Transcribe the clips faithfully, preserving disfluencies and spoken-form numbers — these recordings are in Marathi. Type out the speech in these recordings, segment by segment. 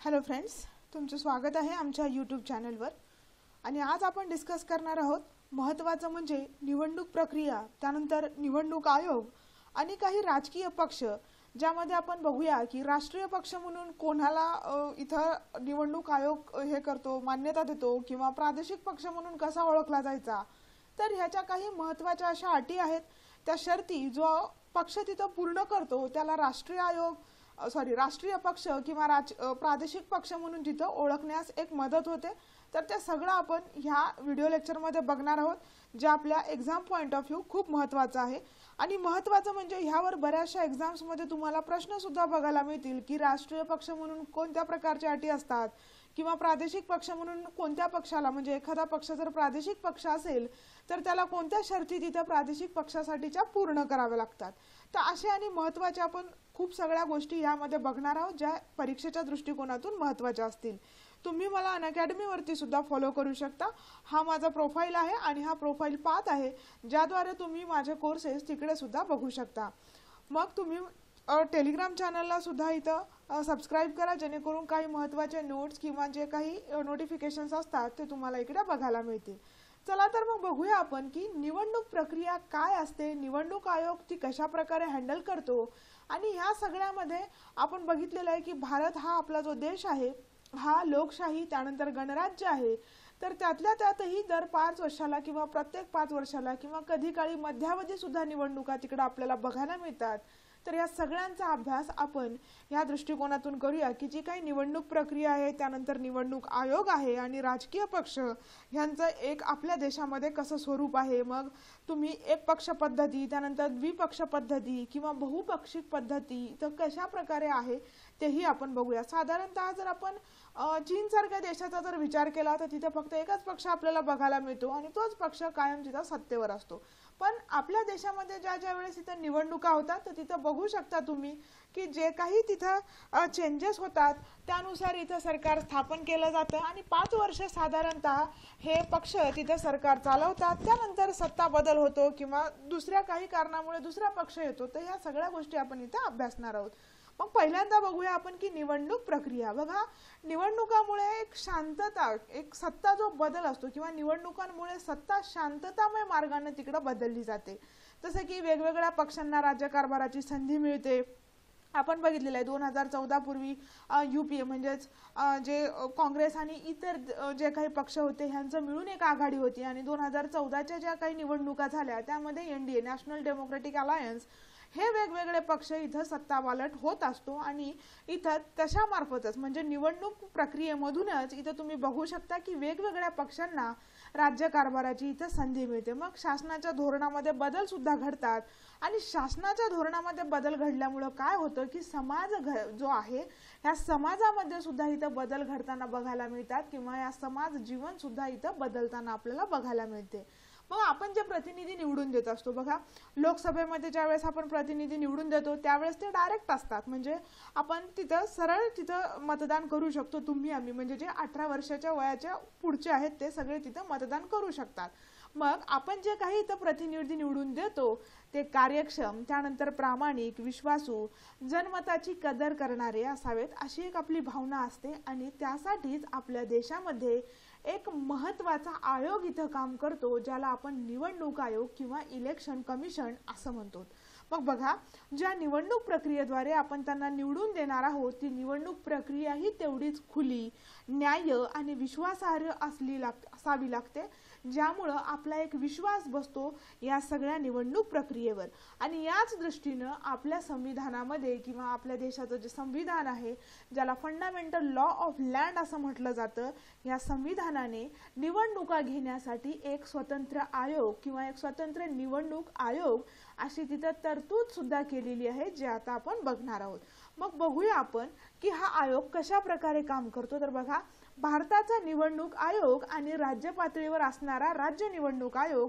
हॅलो फ्रेंड्स, तुमचं स्वागत आहे आमच्या यूट्यूब चॅनलवर। आणि आज आपण डिस्कस करणार आहोत महत्त्वाचं म्हणजे निवडणूक प्रक्रिया, त्यानंतर निवडणूक आयोग आणि काही राजकीय पक्ष, ज्यामध्ये आपण बघूया की राष्ट्रीय पक्ष म्हणून कोणाला इथं निवडणूक आयोग हे करतो, मान्यता देतो, किंवा प्रादेशिक पक्ष म्हणून कसा ओळखला जायचा। तर ह्याच्या काही महत्त्वाच्या अशा अटी आहेत, त्या शर्ती जो पक्ष तिथं पूर्ण करतो त्याला राष्ट्रीय आयोग सॉरी राष्ट्रीय पक्ष किंवा राज प्रादेशिक पक्ष म्हणून तिथं ओळखण्यास एक मदत होते। तर ते सगळं आपण ह्या व्हिडिओ लेक्चरमध्ये बघणार आहोत, जे आपल्या एक्झाम पॉइंट ऑफ व्ह्यू खूप महत्त्वाचं आहे। आणि महत्त्वाचं म्हणजे ह्यावर बऱ्याचशा एक्झाम्समध्ये तुम्हाला प्रश्न सुद्धा बघायला मिळतील की राष्ट्रीय पक्ष म्हणून कोणत्या प्रकारच्या अटी असतात, किंवा प्रादेशिक पक्ष म्हणून कोणत्या पक्षाला, म्हणजे एखादा पक्ष जर प्रादेशिक पक्ष असेल तर त्याला कोणत्या शर्ती तिथे प्रादेशिक पक्षासाठीच्या पूर्ण कराव्या लागतात। तर असे आणि महत्त्वाचे आपण खूप सगळ्या गोष्टी यामध्ये बघणार आहोत, ज्या परीक्षेच्या दृष्टिकोनातून महत्त्वाच्या असतील। तुम्ही मला अनअकॅडमीवरती सुद्धा फॉलो करू शकता। हा माझा प्रोफाईल आहे आणि हा प्रोफाईल पाथ आहे, ज्याद्वारे तुम्ही माझे कोर्सेस तिकडे सुद्धा बघू शकता। मग तुम्ही टेलिग्राम चॅनलला सुद्धा इथं सबस्क्राइब करा, जेणेकरून काही महत्त्वाचे नोट्स किंवा जे काही नोटिफिकेशन्स असतात ते तुम्हाला इकडे बघायला मिळतील। चला तर मग बघूया आपण की निवडणूक प्रक्रिया काय असते, निवडणूक आयोग ती कशा प्रकारे हँडल करतो। आणि ह्या सगळ्यामध्ये आपण बघितलेलं आहे की भारत हा आपला जो देश आहे हा लोकशाही त्यानंतर गणराज्य आहे। तर त्यातल्या त्यातही दर पाच वर्षाला किंवा प्रत्येक पाच वर्षाला किंवा कधी काळी मध्यावधी सुद्धा निवडणुका तिकडे आपल्याला बघायला मिळतात। तर या सगळ्यांचा अभ्यास आपण या दृष्टिकोनातून करूया की जी काही निवडणूक प्रक्रिया आहे, त्यानंतर निवडणूक आयोग आहे आणि राजकीय पक्ष यांचं एक आपल्या देशामध्ये कसं स्वरूप आहे। मग तुम्ही एक पक्ष पद्धती, त्यानंतर द्विपक्ष पद्धती किंवा बहुपक्षिक पद्धती तर कशा प्रकारे आहे तेही आपण बघूया। साधारणतः जर आपण चीन सारख्या देशाचा जर विचार केला तर तिथे फक्त एकच पक्ष आपल्याला बघायला मिळतो आणि तोच पक्ष कायम तिथं सत्तेवर असतो। पण आपल्या देशामध्ये ज्या ज्या वेळेस तिथे निवडणुका होतात तर तिथं बघू शकता तुम्ही की जे काही तिथं चेंजेस होतात त्यानुसार इथं सरकार स्थापन केलं जातं आणि पाच वर्ष साधारणतः हे पक्ष तिथं सरकार चालवतात। त्यानंतर सत्ता बदल होतो किंवा दुसऱ्या काही कारणामुळे दुसरा पक्ष येतो। तर ह्या सगळ्या गोष्टी आपण इथं अभ्यासणार आहोत। मग पहिल्यांदा बघूया आपण की निवडणूक प्रक्रिया। बघा, निवडणुकामुळे एक शांतता, एक सत्ता जो बदल असतो किंवा निवडणुकांमुळे सत्ता शांततामय मार्गाने तिकडे बदलली जाते। जसं की वेगवेगळ्या पक्षांना राज्यकारभाराची संधी मिळते। आपण बघितलेलं आहे दोन हजार चौदा पूर्वी यूपीए म्हणजेच जे काँग्रेस आणि इतर जे काही पक्ष होते ह्यांचं मिळून एक आघाडी होती आणि दोन हजार चौदाच्या ज्या काही निवडणुका झाल्या त्यामध्ये एनडीए नॅशनल डेमोक्रेटिक अलायन्स हे वेगवेगळे पक्ष इथं सत्तावालट होत असतो। आणि इथं तशा मार्फतच म्हणजे निवडणूक प्रक्रियेमधूनच इथं तुम्ही बघू शकता की वेगवेगळ्या पक्षांना राज्यकारभाराची इथं संधी मिळते। मग शासनाच्या धोरणामध्ये बदल सुद्धा घडतात आणि शासनाच्या धोरणामध्ये बदल घडल्यामुळे काय होतं की समाज जो आहे या समाजामध्ये सुद्धा इथं बदल घडताना बघायला मिळतात किंवा या समाज जीवन सुद्धा इथं बदलताना आपल्याला बघायला मिळते। मग आपण जे प्रतिनिधी निवडून देत असतो, बघा लोकसभेमध्ये ज्यावेळेस आपण प्रतिनिधी निवडून देतो त्यावेळेस ते डायरेक्ट असतात, म्हणजे आपण तिथं सरळ तिथं मतदान करू शकतो। तुम्ही आम्ही म्हणजे जे अठरा वर्षाच्या वयाच्या पुढचे आहेत ते सगळे तिथं मतदान करू शकतात। मग आपण जे काही इथं प्रतिनिधी निवडून देतो ते कार्यक्षम, त्यानंतर प्रामाणिक, विश्वासू, जनमताची कदर करणारे असावेत अशी एक आपली भावना असते। आणि त्यासाठीच आपल्या देशामध्ये एक महत्त्वाचा आयोग इथं काम करतो, ज्याला आपण निवडणूक आयोग किंवा इलेक्शन कमिशन असं म्हणतो। मग बघा, ज्या निवडणूक प्रक्रियेद्वारे आपण त्यांना निवडून देणार आहोत ती निवडणूक प्रक्रिया ही तेवढीच खुली, न्याय्य आणि विश्वासार्ह असली लाग असावी लागते, ज्यामुळे आपला एक विश्वास बसतो या सगळ्या निवडणूक प्रक्रियेवर। आणि याच दृष्टीने आपल्या संविधानामध्ये किंवा आपल्या देशाचं जे संविधान आहे, ज्याला फंडामेंटल लॉ ऑफ लँड असं म्हटलं जातं, या संविधानाने निवडणुका घेण्यासाठी एक स्वतंत्र आयोग किंवा एक स्वतंत्र निवडणूक आयोग अशी तिथे तरतूद सुद्धा केलेली आहे, जे आता आपण बघणार आहोत। मग बघूया आपण की हा आयोग कशा प्रकारे काम करतो। तर बघा, भारताचा निवडणूक आयोग आणि राज्य पातळीवर असणारा राज्य निवडणूक आयोग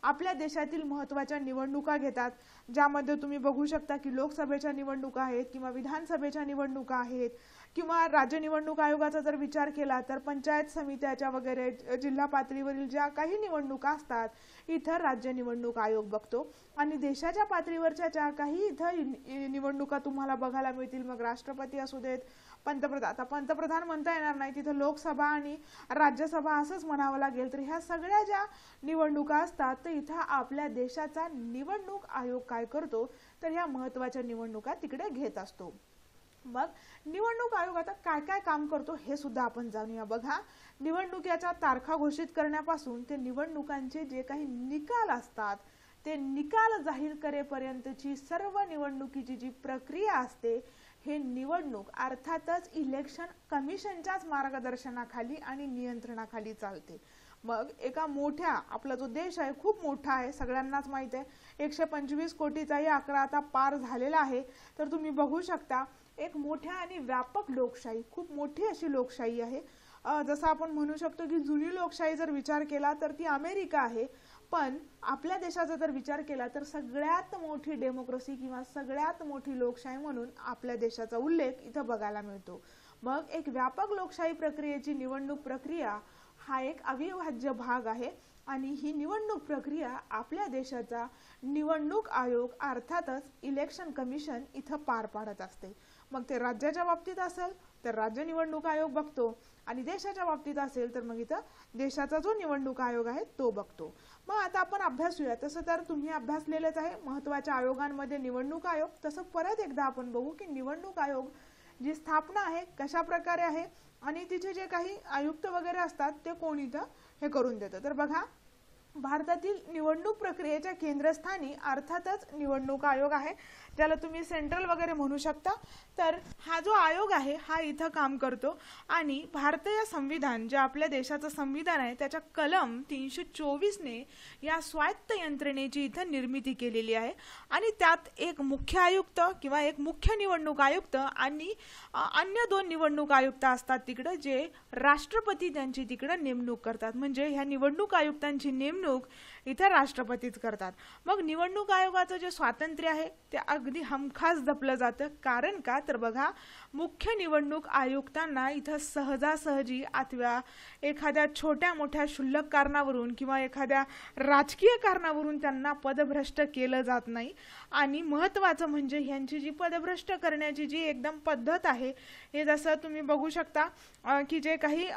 आपल्या देशातील महत्त्वाच्या निवडणुका घेतात, ज्यामध्ये तुम्ही बघू शकता की लोकसभेच्या निवडणुका आहेत किंवा विधानसभेच्या निवडणुका आहेत किंवा राज्य निवडणूक आयोगाचा जर विचार केला तर पंचायत समित्याच्या वगैरे जिल्हा पातळीवरील ज्या काही निवडणुका असतात इथं राज्य निवडणूक आयोग बघतो आणि देशाच्या पातळीवरच्या ज्या काही इथं निवडणुका तुम्हाला बघायला मिळतील, मग राष्ट्रपती असू देत, पंतप्रधान, आता पंतप्रधान म्हणता येणार नाही, तिथं लोकसभा आणि राज्यसभा असंच म्हणावं लागेल, तर ह्या सगळ्या ज्या निवडणुका असतात तर इथं आपल्या देशाचा निवडणूक आयोग काय करतो तर ह्या महत्त्वाच्या निवडणुका तिकडे घेत असतो। मग निवडणूक आयोग आता काय काय काम करतो हे सुद्धा आपण जाणूया। बघा, निवडणुकीच्या तारखा घोषित करण्यापासून ते निवडणुकांचे जे काही निकाल असतात ते निकाल जाहीर करेपर्यंतची सर्व निवडणुकीची जी प्रक्रिया असते हे निवडणूक अर्थातच इलेक्शन कमिशनच्याच मार्गदर्शनाखाली आणि नियंत्रणाखाली चालते। मग एका मोठ्या, आपला जो देश आहे खूप मोठा आहे, सगळ्यांनाच माहित आहे, एकशे पंचवीस कोटीचाही आकडा आता पार झालेला आहे, तर तुम्ही बघू शकता एक मोठ्या आणि व्यापक लोकशाही, खूप मोठी अशी लोकशाही आहे। जसं आपण म्हणू शकतो की जुनी लोकशाही जर विचार केला तर ती अमेरिका आहे, पण आपल्या देशाचा जर विचार केला तर सगळ्यात मोठी डेमोक्रेसी किंवा सगळ्यात मोठी लोकशाही म्हणून आपल्या देशाचा उल्लेख इथं बघायला मिळतो। मग एक व्यापक लोकशाही प्रक्रियेची निवडणूक प्रक्रिया हा एक अविभाज्य भाग आहे आणि ही निवडणूक प्रक्रिया आपल्या देशाचा निवडणूक आयोग अर्थातच इलेक्शन कमिशन इथं पार पाडत असते। मग ते राज्याच्या बाबतीत असेल तर राज्य निवडणूक आयोग बघतो आणि देशाच्या बाबतीत असेल तर मग इथं देशाचा जो निवडणूक आयोग आहे तो बघतो। मग आता आपण अभ्यासूया, तसं तर तुम्ही अभ्यासलेलेच आहे महत्त्वाच्या आयोगांमध्ये निवडणूक आयोग, तसं परत एकदा आपण बघू की निवडणूक आयोग जी स्थापना आहे कशा प्रकारे आहे आणि तिचे जे काही आयुक्त वगैरे असतात ते कोण इथं हे करून देतं। तर बघा, भारतातील निवडणूक प्रक्रियेच्या केंद्रस्थानी अर्थातच निवडणूक आयोग आहे, ज्याला तुम्ही सेंट्रल वगैरे म्हणू शकता। तर हा जो आयोग आहे हा इथं काम करतो आणि भारतीय संविधान, जे आपल्या देशाचं संविधान आहे, त्याच्या कलम तीनशे चोवीस ने या स्वायत्त यंत्रणेची इथं निर्मिती केलेली आहे आणि त्यात एक मुख्य आयुक्त किंवा एक मुख्य निवडणूक आयुक्त आणि अन्य दोन निवडणूक आयुक्त असतात तिकडे, जे राष्ट्रपती त्यांची तिकडे नेमणूक करतात। म्हणजे ह्या निवडणूक आयुक्तांची नेमणूक इथे राष्ट्रपतीच करतात। मग निवडणूक आयोगाचं जे स्वातंत्र्य आहे ते अगदी हमखास जपलं जातं, कारण का तर बघा, मुख्य निवडणूक आयुक्तांना इथं सहजासहजी अथवा एखाद्या छोट्या मोठ्या क्षुल्लक कारणावरून किंवा एखाद्या राजकीय कारणावरून त्यांना पदभ्रष्ट केलं जात नाही आणि महत्त्वाचं म्हणजे यांची जी पदभ्रष्ट करण्याची जी एकदम पद्धत आहे हे जसं तुम्ही बघू शकता की जे काही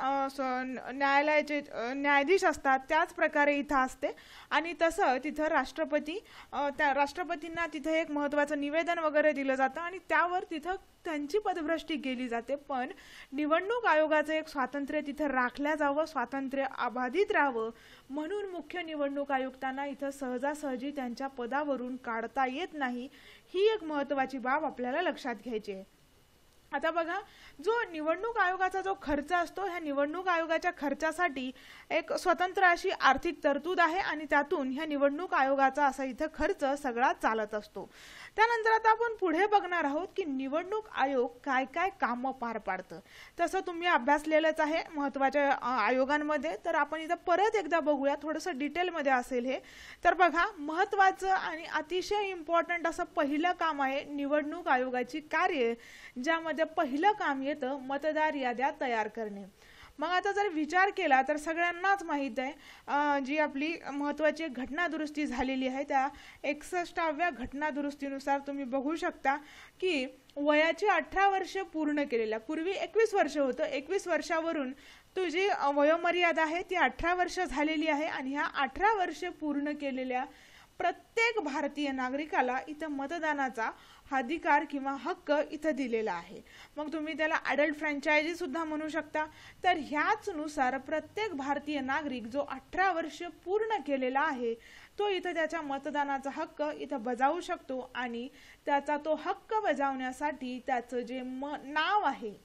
न्यायालयाचे न्यायाधीश असतात त्याच प्रकारे इथं असते आणि तसं तिथं राष्ट्रपती त्या राष्ट्रपतींना तिथं एक महत्त्वाचं निवेदन वगैरे दिलं जातं आणि त्यावर तिथं त्यांची पदभ्रष्टी केली जाते। पण निवडणूक आयोगाचं एक स्वातंत्र्य तिथं राखल्या जावं, स्वातंत्र्य अबाधित राहावं म्हणून मुख्य निवडणूक आयुक्तांना इथं सहजासहजी त्यांच्या पदावरून काढता येत नाही, ही एक महत्त्वाची बाब आपल्याला लक्षात घ्यायची आहे। आता बघा, जो निवडणूक आयोगाचा जो खर्च असतो ह्या निवडणूक आयोगाच्या खर्चासाठी एक स्वतंत्र अशी आर्थिक तरतूद आहे आणि त्यातून ह्या निवडणूक आयोगाचा असा इथं खर्च सगळा चालत असतो। त्यानंतर आता आपण पुढे बघणार आहोत की निवडणूक आयोग काय काय कामं पार पाडतं। तसं तुम्ही अभ्यासलेलंच आहे महत्त्वाच्या आयोगांमध्ये, तर आपण इथं परत एकदा बघूया, थोडंसं डिटेलमध्ये असेल हे। तर बघा, महत्त्वाचं आणि अतिशय इम्पॉर्टंट असं पहिलं काम आहे निवडणूक आयोगाची कार्य, ज्यामध्ये पहिलं काम येतं मतदार याद्या तयार करणे। मग आता जर विचार केला तर सगळ्यांनाच माहित आहे जी आपली महत्त्वाची घटना दुरुस्ती झालेली आहे त्या एकसष्टाव्या घटना दुरुस्तीनुसार तुम्ही बघू शकता की वयाची अठरा वर्ष पूर्ण केलेल्या, पूर्वी एकवीस वर्ष होतं, एकवीस वर्षावरून तुझी वयोमर्यादा आहे ती अठरा वर्ष झालेली आहे आणि ह्या अठरा वर्ष पूर्ण केलेल्या प्रत्येक भारतीय नागरिकाला इथं मतदानाचा अधिकार किंवा हक्क इथं दिलेला आहे। मग तुम्ही त्याला अडल्ट फ्रँचायझी सुद्धा म्हणू शकता। तर ह्याच नुसार प्रत्येक भारतीय नागरिक जो अठरा वर्ष पूर्ण केलेला आहे तो इथं त्याच्या मतदानाचा हक्क इथं बजावू शकतो आणि त्याचा तो हक्क बजावण्यासाठी त्याचं जे नाव आहे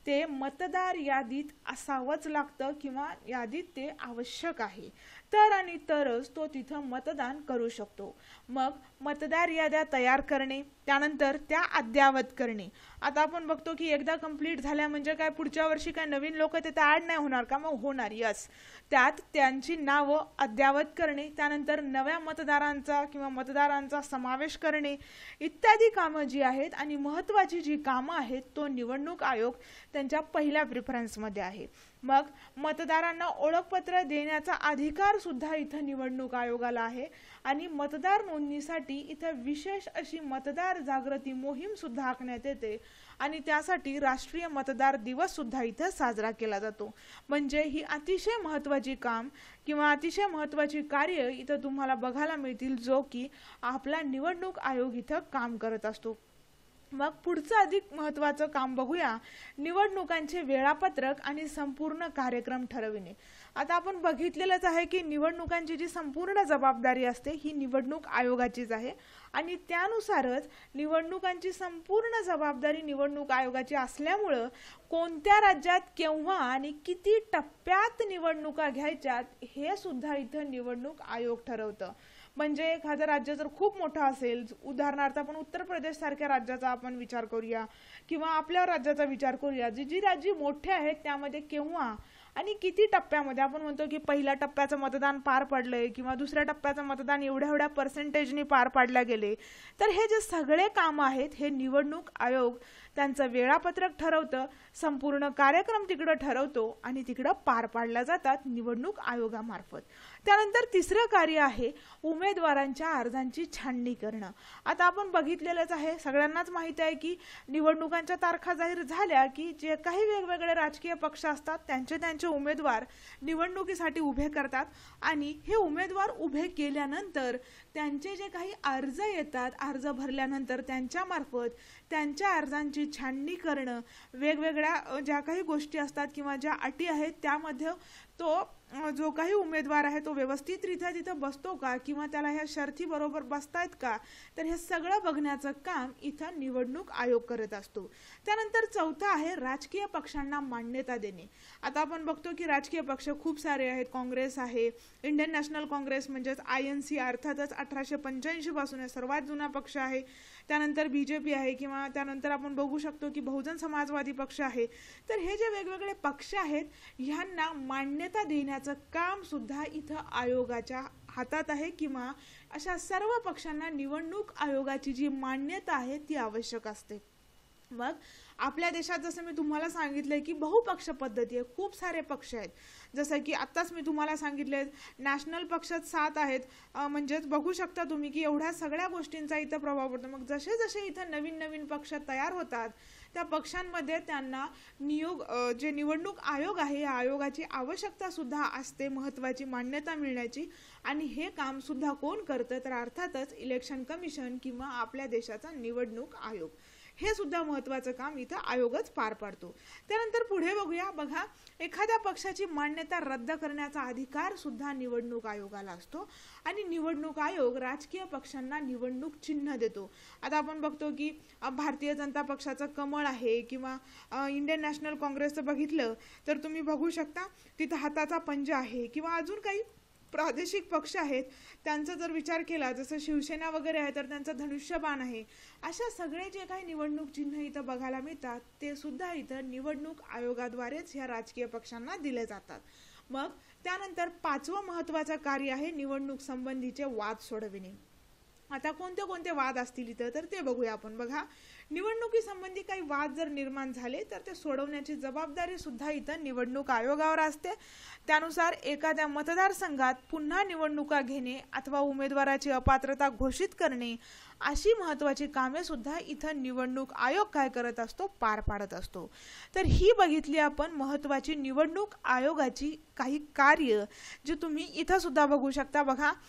ते मतदार यादीत असावंच लागतं किंवा यादीत ते आवश्यक आहे, तर आणि तरच तो तिथं मतदान करू शकतो. मग मतदार याद्या तयार करणे, त्यानंतर त्या अद्ययावत करणे. आता आपण बघतो की एकदा कंप्लीट झाल्या म्हणजे काय पुढच्या वर्षी काय नवीन लोक तिथे ॲड नाही होणार का? मग होणार. यस, त्यात त्यांची नावं अद्ययावत करणे, त्यानंतर नव्या मतदारांचा किंवा मतदारांचा समावेश करणे इत्यादी कामं जी आहेत आणि महत्त्वाची जी कामं आहेत तो निवडणूक आयोग त्यांच्या पहिल्या प्रिफरन्समध्ये आहे. मग मतदारांना ओळखपत्र देण्याचा अधिकार सुद्धा इथं निवडणूक आयोगाला आहे आणि मतदार नोंदणीसाठी इथं विशेष अशी मतदार जागृती मोहीम सुद्धा आखण्यात येते आणि त्यासाठी राष्ट्रीय मतदार दिवस सुद्धा इथं साजरा केला जातो. म्हणजे ही अतिशय महत्त्वाची काम किंवा अतिशय महत्त्वाची कार्य इथं तुम्हाला बघायला मिळतील, जो की आपला निवडणूक आयोग इथं काम करत असतो. मग पुढचं अधिक महत्त्वाचं काम बघूया, निवडणुकांचे वेळापत्रक आणि संपूर्ण कार्यक्रम ठरविणे. आता आपण बघितलेलंच आहे की निवडणुकांची जी संपूर्ण जबाबदारी असते ही निवडणूक आयोगाचीच आहे आणि त्यानुसारच निवडणुकांची संपूर्ण जबाबदारी निवडणूक आयोगाची असल्यामुळं कोणत्या राज्यात केव्हा आणि किती टप्प्यात निवडणुका घ्यायच्यात हे सुद्धा इथं निवडणूक आयोग ठरवतं. म्हणजे एखादं राज्य जर खूप मोठं असेल, उदाहरणार्थ आपण उत्तर प्रदेश सारख्या राज्याचा आपण विचार करूया किंवा आपल्या राज्याचा विचार करूया, जी जी राज्ये मोठे आहेत त्यामध्ये केव्हा आणि किती टप्प्यामध्ये आपण म्हणतो की पहिल्या टप्प्याचं मतदान पार पडलंय किंवा दुसऱ्या टप्प्याचं मतदान एवढ्या एवढ्या पर्सेंटेजने पार पाडल्या गेले, तर हे जे सगळे कामं आहेत हे निवडणूक आयोग त्यांचं वेळापत्रक ठरवतं, संपूर्ण कार्यक्रम तिकडं ठरवतो आणि तिकडं पार पाडल्या जातात निवडणूक आयोगामार्फत. त्यानंतर तिसरं कार्य आहे उमेदवारांच्या अर्जांची छाननी करणं. आता आपण बघितलेलंच आहे, सगळ्यांनाच माहिती आहे की निवडणुकांच्या तारखा जाहीर झाल्या की जे काही वेगवेगळे राजकीय पक्ष असतात त्यांचे त्यांचे उमेदवार निवडणुकीसाठी उभे करतात आणि हे उमेदवार उभे केल्यानंतर त्यांचे जे काही अर्ज येतात, अर्ज भरल्यानंतर त्यांच्यामार्फत त्यांच्या अर्जांची छाननी करणं, वेगवेगळ्या ज्या काही गोष्टी असतात किंवा ज्या अटी आहेत त्यामध्ये तो जो काही उमेदवार आहे तो व्यवस्थितरित्या तिथं बसतो का किंवा त्याला ह्या शर्ती बरोबर बसतायत का, तर हे सगळं बघण्याचं काम इथं निवडणूक आयोग करत असतो. त्यानंतर चौथा आहे राजकीय पक्षांना मान्यता देणे. आता आपण बघतो की राजकीय पक्ष खूप सारे आहेत. काँग्रेस आहे, इंडियन नॅशनल काँग्रेस म्हणजेच आय एन सी अर्थातच अठराशे पंच्याऐंशी पासून आहे, सर्वात जुना पक्ष आहे. त्यानंतर बीजेपी आहे किंवा त्यानंतर आपण बघू शकतो की बहुजन समाजवादी पक्ष आहे. तर हे जे वेगवेगळे पक्ष आहेत ह्यांना मान्यता देण्याचं काम सुद्धा इथं आयोगाच्या हातात आहे किंवा अशा सर्व पक्षांना निवडणूक आयोगाची जी मान्यता आहे ती आवश्यक असते. मग आपल्या देशात जसं मी तुम्हाला सांगितलंय की बहुपक्ष पद्धती आहे, खूप सारे पक्ष आहेत. जसं की आत्ताच मी तुम्हाला सांगितले नॅशनल पक्षात सात आहेत, म्हणजेच बघू शकता तुम्ही की एवढ्या सगळ्या गोष्टींचा इथं प्रभाव पडतो. मग जसे जसे इथं नवीन नवीन पक्ष तयार होतात त्या पक्षांमध्ये त्यांना नियोग जे निवडणूक आयोग आहे या आयोगाची आवश्यकता सुद्धा असते, महत्त्वाची मान्यता मिळण्याची. आणि हे काम सुद्धा कोण करतं, तर अर्थातच इलेक्शन कमिशन किंवा आपल्या देशाचा निवडणूक आयोग. हे सुद्धा महत्त्वाचं काम इथं आयोगच पार पाडतो. त्यानंतर पुढे बघूया. बघा, एखाद्या पक्षाची मान्यता रद्द करण्याचा अधिकार सुद्धा निवडणूक आयोगाला असतो आणि निवडणूक आयोग राजकीय पक्षांना निवडणूक चिन्ह देतो. आता आपण बघतो की भारतीय जनता पक्षाचं कमळ आहे किंवा इंडियन नॅशनल काँग्रेसचं बघितलं तर तुम्ही बघू शकता तिथं हाताचा पंजा आहे किंवा अजून काही प्रादेशिक पक्ष आहेत त्यांचा जर विचार केला जसं शिवसेना वगैरे आहे तर त्यांचा धनुष्यबाण आहे. अशा सगळे जे काही निवडणूक चिन्ह इथं बघायला मिळतात ते सुद्धा इथं निवडणूक आयोगाद्वारेच ह्या राजकीय पक्षांना दिले जातात. मग त्यानंतर पाचवं महत्त्वाचं कार्य आहे निवडणूक संबंधीचे वाद सोडविणे. आता कोणते कोणते वाद असतील इथं तर ते बघूया आपण. बघा, निवडणुकी संबंधी काही वाद जर निर्माण झाले तर ते सोडवण्याची जबाबदारी सुद्धा इथं निवडणूक आयोगावर असते. त्यानुसार एखाद्या मतदारसंघात पुन्हा निवडणुका घेणे अथवा उमेदवाराची अपात्रता घोषित करणे अशी महत्त्वाची कामे सुद्धा इथं निवडणूक आयोग काय करत असतो, पार पाडत असतो. तर ही बघितली आपण महत्त्वाची निवडणूक आयोगाची काही कार्य जी तुम्ही इथं सुद्धा बघू शकता. बघा,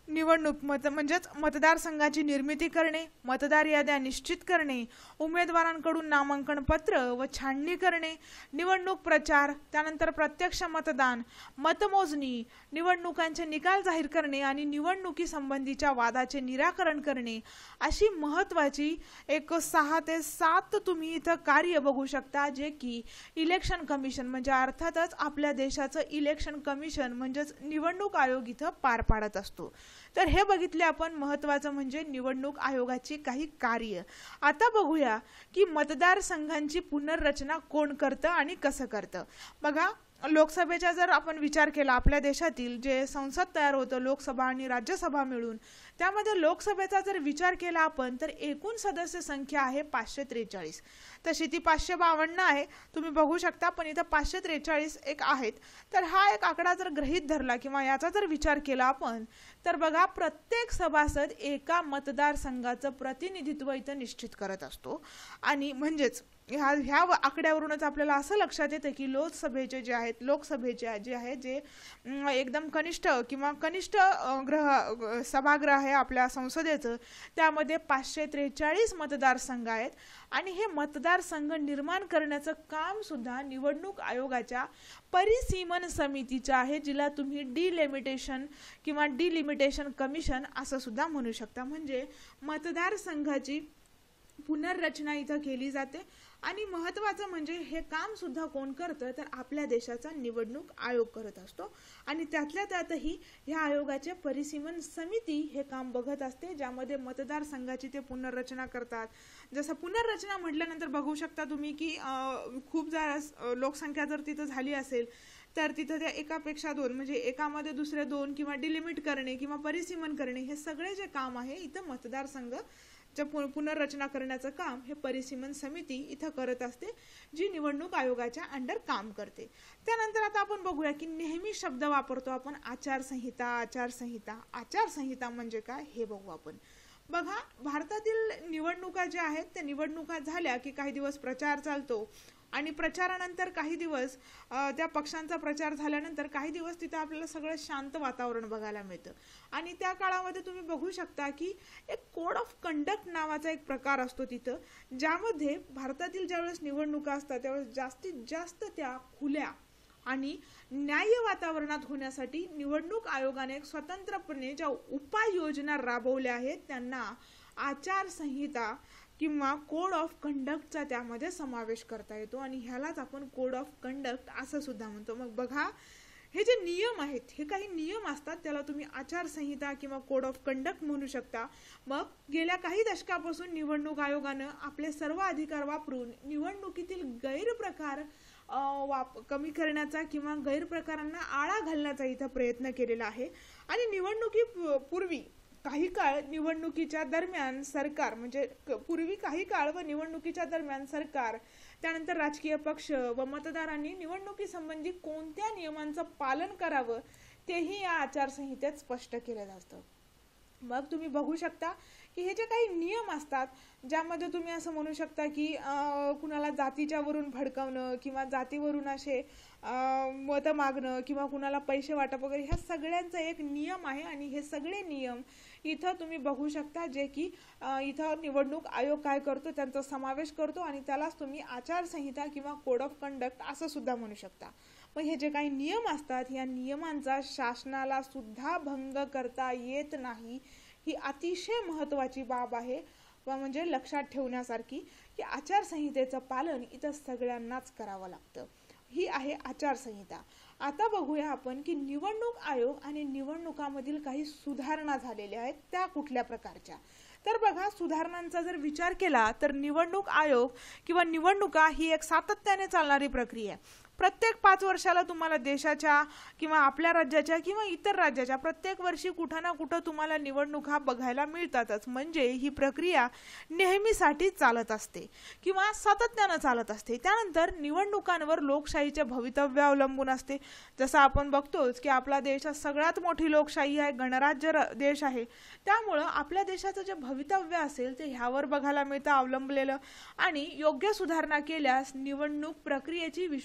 निवडणूक मत म्हणजेच मतदारसंघाची निर्मिती करणे, मतदार याद्या निश्चित करणे, उमेदवारांकडून नामांकन पत्र व छाननी करणे, निवडणूक प्रचार, त्यानंतर प्रत्यक्ष मतदान, मतमोजणी, निवडणुकांचे निकाल जाहीर करणे आणि निवडणुकी संबंधीच्या वादाचे निराकरण करणे, अशी महत्त्वाची एक सहा ते सात तुम्ही इथं कार्य बघू शकता, जे की इलेक्शन कमिशन म्हणजे अर्थातच आपल्या देशाचं इलेक्शन कमिशन म्हणजेच निवडणूक आयोग इथं पार पाडत असतो. तर हे बघितले आपण महत्त्वाचं म्हणजे निवडणूक आयोगाची काही कार्य. आता बघूया की मतदारसंघांची पुनर्रचना कोण करतं आणि कसं करतं. बघा, लोकसभेचा जर आपण विचार केला, आपल्या देशातील जे संसद तयार होतं लोकसभा आणि राज्यसभा मिळून, त्यामध्ये लोकसभेचा जर विचार केला आपण तर एकूण सदस्य संख्या आहे पाचशे त्रेचाळीस. तशी ती पाचशे बावन्न आहे, तुम्ही बघू शकता, पण इथं पाचशे त्रेचाळीस एक आहेत. तर हा एक आकडा जर गृहीत धरला किंवा याचा जर विचार केला आपण तर बघा, प्रत्येक सभासद एका मतदारसंघाचं प्रतिनिधित्व इथं निश्चित करत असतो. आणि म्हणजेच ह्या ह्या आकड्यावरूनच आपल्याला असं लक्षात येतं की लोकसभेचे जे आहेत लोकसभेचे जे आहे जे एकदम कनिष्ठ किंवा कनिष्ठ ग्रह सभागृह आहे आपल्या संसदेचं, त्यामध्ये पाचशे त्रेचाळीस मतदारसंघ आहेत. आणि हे मतदारसंघ निर्माण करण्याचं काम सुद्धा निवडणूक आयोगाच्या परिसीमन समितीचं आहे, जिला तुम्ही डिलिमिटेशन किंवा डिलिमिटेशन कमिशन असं सुद्धा म्हणू शकता. म्हणजे मतदारसंघाची पुनर्रचना इथं केली जाते. आणि महत्त्वाचं म्हणजे हे काम सुद्धा कोण करतं तर आपल्या देशाचा निवडणूक आयोग करत असतो. आणि त्यातल्या त्यातही ह्या आयोगाचे परिसीमन समिती हे काम बघत असते, ज्यामध्ये मतदारसंघाची ते पुनर्रचना करतात. जसं पुनर्रचना म्हटल्यानंतर बघू शकता तुम्ही की खूप जरा लोकसंख्या जर तिथं झाली असेल तर तिथं त्या एकापेक्षा दोन म्हणजे एकामध्ये दुसरे दोन किंवा डिलिमिट करणे किंवा परिसीमन करणे, हे सगळे जे काम आहे इथं मतदारसंघ पुनर्रचना करण्याचं काम हे परिसीमन समिती इथं करत असते, जी निवडणूक आयोगाच्या अंडर काम करते. त्यानंतर आता आपण बघूया की नेहमी शब्द वापरतो आपण आचारसंहिता आचारसंहिता आचारसंहिता म्हणजे काय हे बघू आपण. बघा, भारतातील निवडणुका ज्या आहेत त्या निवडणुका झाल्या की काही दिवस प्रचार चालतो आणि प्रचारानंतर काही दिवस त्या पक्षांचा प्रचार झाल्यानंतर काही दिवस तिथं आपल्याला सगळं शांत वातावरण बघायला मिळतं. आणि त्या काळामध्ये तुम्ही बघू शकता की एक कोड ऑफ कंडक्ट नावाचा एक प्रकार असतो तिथं, ज्यामध्ये भारतातील ज्यावेळेस निवडणुका असतात त्यावेळेस जास्तीत जास्त त्या खुल्या आणि न्याय्य वातावरणात होण्यासाठी निवडणूक आयोगाने एक स्वतंत्रपणे ज्या उपाययोजना राबवल्या आहेत त्यांना आचारसंहिता किंवा कोड ऑफ कंडक्टचा त्यामध्ये समावेश करता येतो. आणि ह्यालाच आपण कोड ऑफ कंडक्ट असं सुद्धा म्हणतो. मग बघा, हे जे नियम आहेत हे काही नियम असतात, त्याला तुम्ही आचारसंहिता किंवा कोड ऑफ कंडक्ट म्हणू शकता. मग गेल्या काही दशकापासून निवडणूक आयोगानं आपले सर्व अधिकार वापरून निवडणुकीतील गैरप्रकार वाप कमी करण्याचा किंवा गैरप्रकारांना आळा घालण्याचा इथं प्रयत्न केलेला आहे. आणि निवडणुकी पूर्वी काही काळ निवडणुकीच्या दरम्यान सरकार म्हणजे पूर्वी काही काळ व निवडणुकीच्या दरम्यान सरकार त्यानंतर राजकीय पक्ष व मतदारांनी निवडणुकी संबंधी कोणत्या नियमांचं पालन करावं तेही या आचारसंहितेत स्पष्ट केलेलं असतं. मग तुम्ही बघू शकता की हे जे काही नियम असतात ज्यामध्ये तुम्ही असं म्हणू शकता की कुणाला जातीच्या वरून भडकवणं किंवा जातीवरून असे मतं मागणं किंवा कुणाला पैसे वाटप वगैरे, ह्या सगळ्यांचा एक नियम आहे. आणि हे सगळे नियम इथं तुम्ही बघू शकता जे की इथं निवडणूक आयोग काय करतो त्यांचा समावेश करतो आणि त्यालाच तुम्ही आचारसंहिता किंवा कोड ऑफ कंडक्ट असं सुद्धा म्हणू शकता. मग हे जे काही नियम असतात या नियमांचा शासनाला सुद्धा भंग करता येत नाही, ही अतिशय महत्त्वाची बाब आहे व म्हणजे लक्षात ठेवण्यासारखी की आचारसंहितेचं पालन इथं सगळ्यांनाच करावं लागतं. ही आहे आचारसंहिता. आता बघूया आपण की निवडणूक आयोग आणि निवडणुकामधील काही सुधारणा झालेल्या आहेत त्या कुठल्या प्रकारच्या. तर बघा, सुधारणांचा जर विचार केला तर निवडणूक आयोग किंवा निवडणुका ही एक सातत्याने चालणारी प्रक्रिया आहे. प्रत्येक पाच वर्षाला तुम्हाला देशाच्या किंवा आपल्या राज्याच्या किंवा इतर राज्याच्या प्रत्येक वर्षी कुठं ना कुठं तुम्हाला निवडणुका बघायला मिळतातच. म्हणजे ही प्रक्रिया नेहमीसाठी चालत असते किंवा सातत्यानं चालत असते. त्यानंतर निवडणुकांवर लोकशाहीचे भवितव्य अवलंबून असते. जसं आपण बघतोच की आपला देश सगळ्यात मोठी लोकशाही आहे, गणराज्य देश आहे, त्यामुळं आपल्या देशाचं जे भवितव्य असेल ते ह्यावर बघायला मिळतं अवलंबलेलं. आणि योग्य सुधारणा केल्यास निवडणूक प्रक्रियेची विश्वासार्हता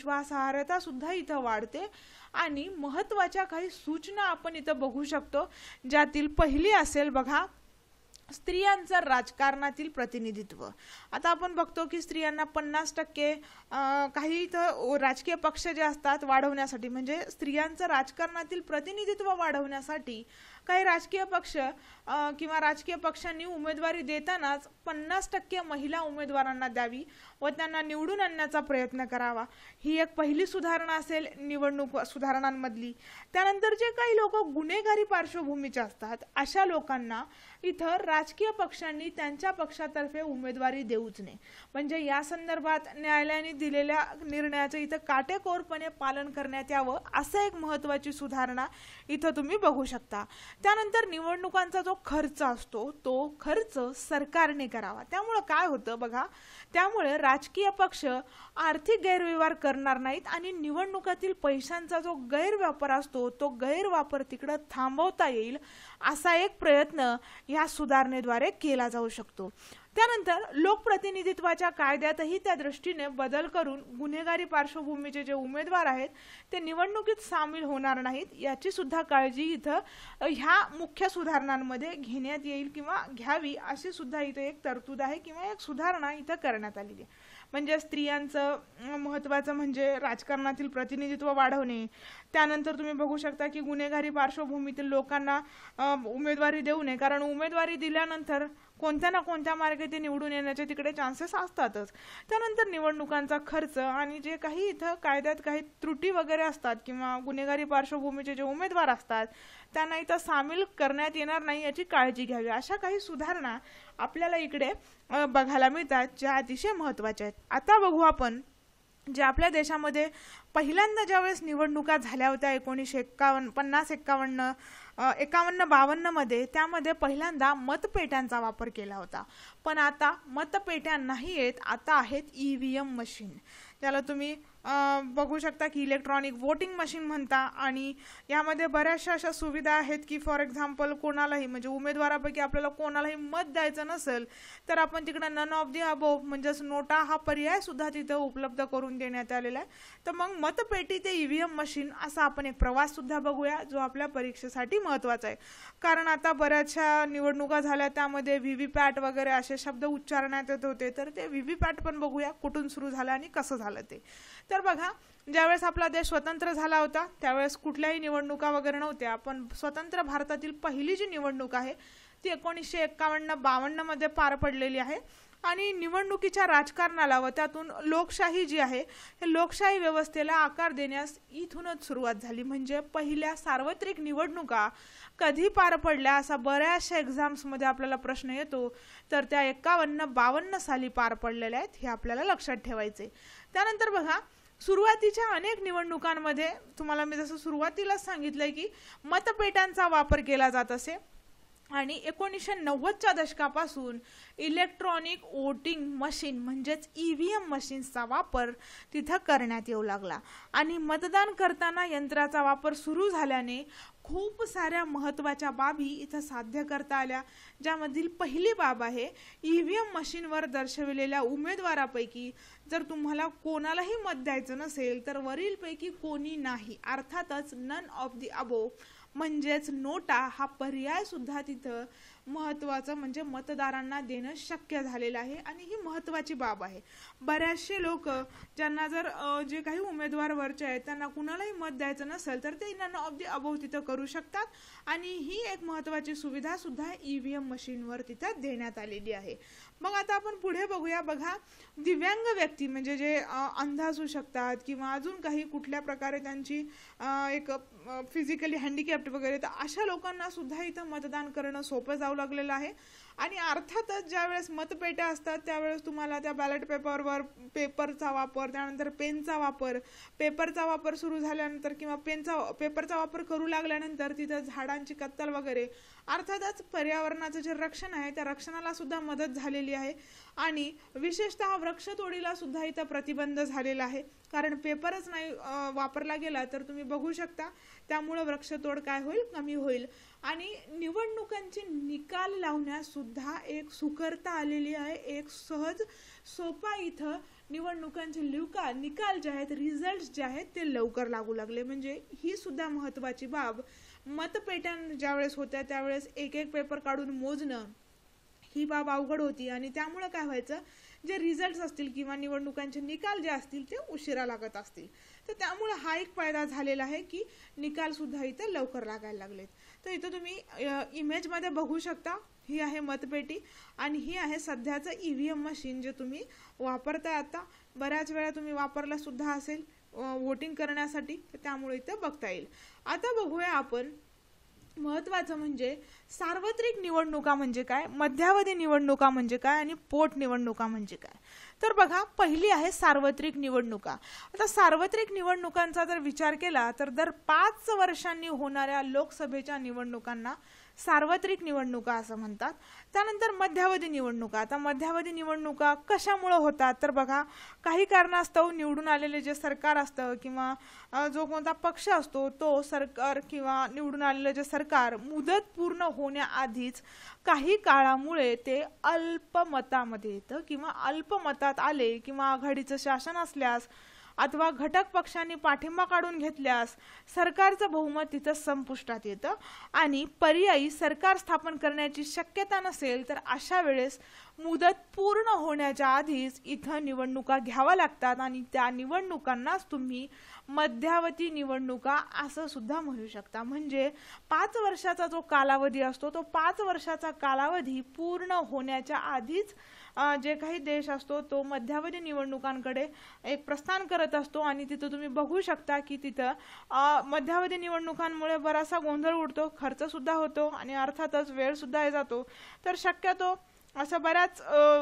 विश्वासार्हता सुद्धा इथं वाढते आणि महत्त्वाच्या काही सूचना आपण इथं बघू शकतो, ज्यातील पहिली असेल बघा, स्त्रियांचं राजकारणातील प्रतिनिधित्व. आता आपण बघतो की स्त्रियांना पन्नास टक्के काही इथं राजकीय पक्ष जे असतात वाढवण्यासाठी, म्हणजे स्त्रियांचं राजकारणातील प्रतिनिधित्व वाढवण्यासाठी काही राजकीय पक्ष किंवा राजकीय पक्षांनी उमेदवारी देतानाच पन्नास टक्के महिला उमेदवारांना द्यावी व त्यांना निवडून आणण्याचा प्रयत्न करावा. ही एक पहिली सुधारणा असेल निवडणूक सुधारणांमधली. त्यानंतर जे काही लोक गुन्हेगारी पार्श्वभूमीचे असतात अशा लोकांना इथं राजकीय पक्षांनी त्यांच्या पक्षातर्फे उमेदवारी देऊच नये, म्हणजे या संदर्भात न्यायालयाने दिलेल्या निर्णयाचं इथं काटेकोरपणे पालन करण्यात यावं, असं एक महत्त्वाची सुधारणा इथं तुम्ही बघू शकता. त्यानंतर निवडणुकांचा जो खर्च असतो तो खर्च सरकारने करावा. त्यामुळे काय होतं बघा, त्यामुळे राजकीय पक्ष आर्थिक गैरव्यवहार करणार नाहीत आणि निवडणुकातील पैशांचा जो गैरवापर असतो तो गैरवापर तिकडे थांबवता येईल, असा एक प्रयत्न या सुधारणेद्वारे केला जाऊ शकतो. त्यानंतर लोकप्रतिनिधित्वाच्या कायद्यातही त्या दृष्टीने बदल करून गुन्हेगारी पार्श्वभूमीचे जे उमेदवार आहेत ते निवडणुकीत सामील होणार नाहीत, याची सुद्धा काळजी इथं ह्या मुख्य सुधारणांमध्ये घेण्यात येईल किंवा घ्यावी, अशी सुद्धा इथं एक तरतूद आहे किंवा एक सुधारणा इथं करण्यात आलेली आहे. म्हणजे स्त्रियांचं महत्त्वाचं म्हणजे राजकारणातील प्रतिनिधित्व वाढवणे. त्यानंतर तुम्ही बघू शकता की गुन्हेगारी पार्श्वभूमीतील लोकांना उमेदवारी देऊ नये, कारण उमेदवारी दिल्यानंतर कोणत्या ना कोणत्या मार्गे ते निवडून येण्याचे तिकडे चान्सेस असतातच. त्यानंतर निवडणुकांचा खर्च आणि जे काही इथं कायद्यात काही त्रुटी वगैरे असतात किंवा गुन्हेगारी पार्श्वभूमीचे जे उमेदवार असतात त्यांना इथं सामील करण्यात येणार नाही याची काळजी घ्यावी. अशा काही सुधारणा आपल्याला इकडे बघायला मिळतात ज्या अतिशय महत्त्वाच्या आहेत. आता बघू आपण जे आपल्या देशामध्ये पहिल्यांदा ज्यावेळेस निवडणुका झाल्या होत्या एकोणीसशे एक्कावन्न पन्नास एक्कावन्न एकावन्न बावन्न मध्ये, त्यामध्ये पहिल्यांदा मतपेट्यांचा वापर केला होता. पण आता मतपेट्या नाही आहेत, आता आहेत ईव्हीएम मशीन, ज्याला तुम्ही बघू शकता की इलेक्ट्रॉनिक वोटिंग मशीन म्हणता. आणि यामध्ये बऱ्याचशा अशा सुविधा आहेत की फॉर एक्झाम्पल कोणालाही म्हणजे उमेदवारापैकी आपल्याला कोणालाही मत द्यायचं नसेल तर आपण तिकडे नन ऑफ दी अबोव म्हणजेच नोटा हा पर्याय सुद्धा तिथं उपलब्ध करून देण्यात आलेला आहे. तर मग मतपेटी ते ईव्हीएम मशीन असा आपण एक प्रवास सुद्धा बघूया जो आपल्या परीक्षेसाठी महत्त्वाचा आहे. कारण आता बऱ्याचशा निवडणुका झाल्या त्यामध्ये व्हीव्हीपॅट वगैरे असे शब्द उच्चारण्यात येत होते, तर ते व्हीव्हीपॅट पण बघूया कुठून सुरू झालं आणि कसं झालं ते. तर बघा, ज्यावेळेस आपला देश स्वतंत्र झाला होता त्यावेळेस कुठल्याही निवडणुका वगैरे नव्हत्या. पण स्वतंत्र भारतातील पहिली जी निवडणूक आहे ती एकोणीसशे एक्कावन्न बावन्न मध्ये पार पडलेली आहे. आणि निवडणुकीच्या राजकारणाला व त्यातून लोकशाही जी आहे हे लोकशाही व्यवस्थेला आकार देण्यास इथूनच सुरुवात झाली. म्हणजे पहिल्या सार्वत्रिक निवडणुका कधी पार पडल्या असा बऱ्याचशा एक्झाम्समध्ये आपल्याला प्रश्न येतो, तर त्या एक्कावन्न बावन्न साली पार पडलेल्या आहेत, हे आपल्याला लक्षात ठेवायचे. त्यानंतर बघा, सुरुवातीच्या अनेक निवडणुकांमध्ये तुम्हाला मी जसं सुरुवातीलाच सांगितलंय की मतपेट्यांचा वापर केला जात असे आणि एकोणीसशे नव्वदच्या दशकापासून इलेक्ट्रॉनिक वोटिंग मशीन म्हणजेच ईव्हीएम मशीन्सचा वापर तिथं करण्यात येऊ लागला. आणि मतदान करताना यंत्राचा वापर सुरू झाल्याने खूप साऱ्या महत्त्वाच्या बाबी इथं साध्य करता आल्या, ज्यामधील पहिली बाब आहे ईव्हीएम मशीनवर दर्शविलेल्या उमेदवारापैकी जर तुम्हाला कोणालाही मत द्यायचं नसेल तर वरीलपैकी कोणी नाही, अर्थातच नन ऑफ दी अबोव म्हणजेच नोटा हा पर्याय सुद्धा तिथं महत्त्वाचं म्हणजे मतदारांना देणं शक्य झालेलं आहे. आणि ही महत्त्वाची बाब आहे. बऱ्याचशे लोक ज्यांना जर जे काही उमेदवार वरचे आहेत त्यांना कुणालाही मत द्यायचं नसेल तर ते नन ऑफ दी अबोव तिथं करू शकतात. आणि ही एक महत्त्वाची सुविधा सुद्धा ईव्हीएम मशीनवर तिथं देण्यात आलेली आहे. मग आता आपण पुढे बघूया. बघा, दिव्यांग व्यक्ती म्हणजे जे अंध असू शकतात किंवा अजून काही कुठल्या प्रकारे त्यांची एक फिजिकली हँडिकॅप्ट वगैरे, तर अशा लोकांना सुद्धा इथं मतदान करणं सोपं जाऊ लागलेलं आहे. आणि अर्थातच ज्यावेळेस मतपेट्या असतात त्यावेळेस तुम्हाला त्या बॅलेट पेपरवर पेपरचा वापर, त्यानंतर पेनचा वापर, पेपरचा वापर सुरू झाल्यानंतर किंवा पेनचा पेपरचा वापर करू लागल्यानंतर तिथं झाडांची कत्तल वगैरे, अर्थातच पर्यावरणाचं जे रक्षण आहे त्या रक्षणाला सुद्धा मदत झालेली आहे. आणि विशेषतः वृक्षतोडीला सुद्धा इथं प्रतिबंध झालेला आहे, कारण पेपरच नाही वापरला गेला तर तुम्ही बघू शकता त्यामुळे वृक्षतोड काय होईल, कमी होईल. आणि निवडणुकांचे निकाल लावण्यास सुद्धा एक सुकरता आलेली आहे, एक सहज सोपा इथं निवडणुकांचे लिवका निकाल जे आहेत, रिझल्ट जे आहेत ते लवकर लागू लागले. म्हणजे ही सुद्धा महत्त्वाची बाब. मतपेट्या ज्यावेळेस होत्या त्यावेळेस एक एक पेपर काढून मोजणं ही बाब अवघड होती आणि त्यामुळे काय व्हायचं, जे रिझल्ट्स असतील किंवा निवडणुकांचे निकाल जे असतील ते उशिरा लागत असतील. तर त्यामुळे हा एक फायदा झालेला आहे की निकाल सुद्धा इथं लवकर लागायला लागलेत. तर इथं तुम्ही इमेजमध्ये बघू शकता, ही आहे मतपेटी आणि ही आहे सध्याचं ईव्हीएम मशीन जे तुम्ही वापरताय. आता बऱ्याच वेळा तुम्ही वापरला सुद्धा असेल वोटिंग करण्यासाठी, तर त्यामुळे इथं बघता येईल. आता बघूया आपण महत्त्वाचं म्हणजे सार्वत्रिक निवडणुका म्हणजे काय, मध्यावधी निवडणुका म्हणजे काय आणि पोट निवडणुका म्हणजे काय. तर बघा, पहिली आहे सार्वत्रिक निवडणुका. आता सार्वत्रिक निवडणुकांचा जर विचार केला तर दर पाच वर्षांनी होणाऱ्या लोकसभेच्या निवडणुकांना सार्वत्रिक निवडणुका असं म्हणतात. त्यानंतर मध्यावधी निवडणुका. आता मध्यावधी निवडणुका कशामुळे होतात तर बघा, काही कारणास्तव निवडून आलेले जे सरकार असतं किंवा जो कोणता पक्ष असतो तो सरकार किंवा निवडून आलेलं जे सरकार मुदत पूर्ण होण्याआधीच काही काळामुळे ते अल्पमतामध्ये येतं किंवा अल्पमतात आले किंवा आघाडीचं शासन असल्यास अथवा घटक पक्षांनी पाठिंबा काढून घेतल्यास सरकारचं बहुमत तिथं संपुष्टात येतं आणि पर्यायी सरकार स्थापन करण्याची शक्यता नसेल तर अशा वेळेस मुदत पूर्ण होण्याच्या आधीच इथं निवडणुका घ्याव्या लागतात आणि त्या निवडणुकांनाच तुम्ही मध्यावधी निवडणुका असं सुद्धा म्हणू शकता. म्हणजे पाच वर्षाचा जो कालावधी असतो तो पाच वर्षाचा कालावधी पूर्ण होण्याच्या आधीच जे काही देश असतो तो मध्यावधी निवडणुकांकडे एक प्रस्थान करत असतो आणि तिथं तुम्ही बघू शकता की तिथं मध्यावधी निवडणुकांमुळे बराचसा गोंधळ उडतो, खर्च सुद्धा होतो आणि अर्थातच वेळ सुद्धा जातो. तर शक्यतो असं बऱ्याच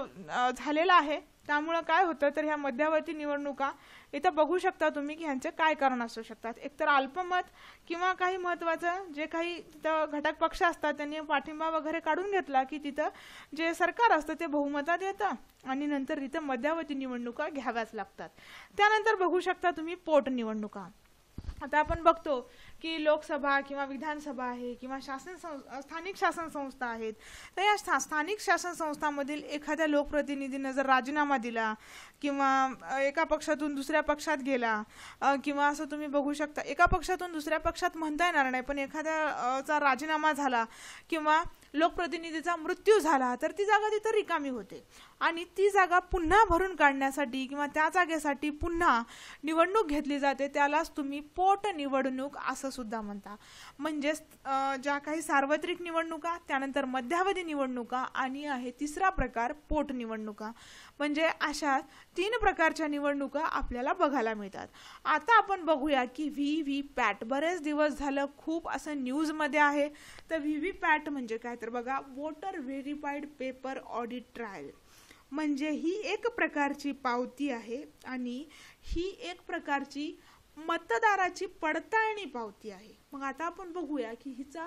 झालेलं आहे. त्यामुळे काय होतं तर ह्या मध्यावधी निवडणुका इथं बघू शकता तुम्ही की ह्यांचे काय कारण असू शकतात. एकतर अल्पमत किंवा काही महत्त्वाचं जे काही तिथं घटक पक्ष असतात त्यांनी पाठिंबा वगैरे काढून घेतला की तिथं जे सरकार असतं ते बहुमतात येतं आणि नंतर तिथं मध्यावधी निवडणुका घ्याव्याच लागतात. त्यानंतर बघू शकता तुम्ही पोट निवडणुका. आता आपण बघतो की लोकसभा किंवा विधानसभा आहे किंवा शासन स्थानिक शासन संस्था आहेत. तर या स्थानिक शासन संस्थांमधील एखाद्या लोकप्रतिनिधीने जर राजीनामा दिला किंवा एका पक्षातून दुसऱ्या पक्षात गेला किंवा असं तुम्ही बघू शकता एका पक्षातून दुसऱ्या पक्षात म्हणता येणार नाही पण एखाद्याचा राजीनामा झाला किंवा लोकप्रतिनिधीचा मृत्यू झाला तर ती जागा तिथं रिकामी होते आणि ती जागा पुन्हा भरून काढण्यासाठी किंवा त्या जागेसाठी पुन्हा निवडणूक घेतली जाते. त्यालाच तुम्ही पोट निवडणूक असं सुद्धा म्हणता. म्हणजे ज्या काही सार्वत्रिक निवडणुका, त्यानंतर मध्यावधी निवडणुका आणि आहे तिसरा प्रकार पोट निवडणुका. म्हणजे अशा तीन प्रकारच्या निवडणुका आपल्याला बघायला मिळतात. आता आपण बघूया की व्ही व्ही पॅट. बरेच दिवस झालं खूप असं न्यूजमध्ये आहे. तर व्ही व्ही पॅट म्हणजे काय तर बघा, voter verified paper audit trail. म्हणजे ही एक प्रकारची पावती आहे आणि ही एक प्रकारची मतदाराची पडताळणी पावती आहे. मग आता आपण बघूया की हिचा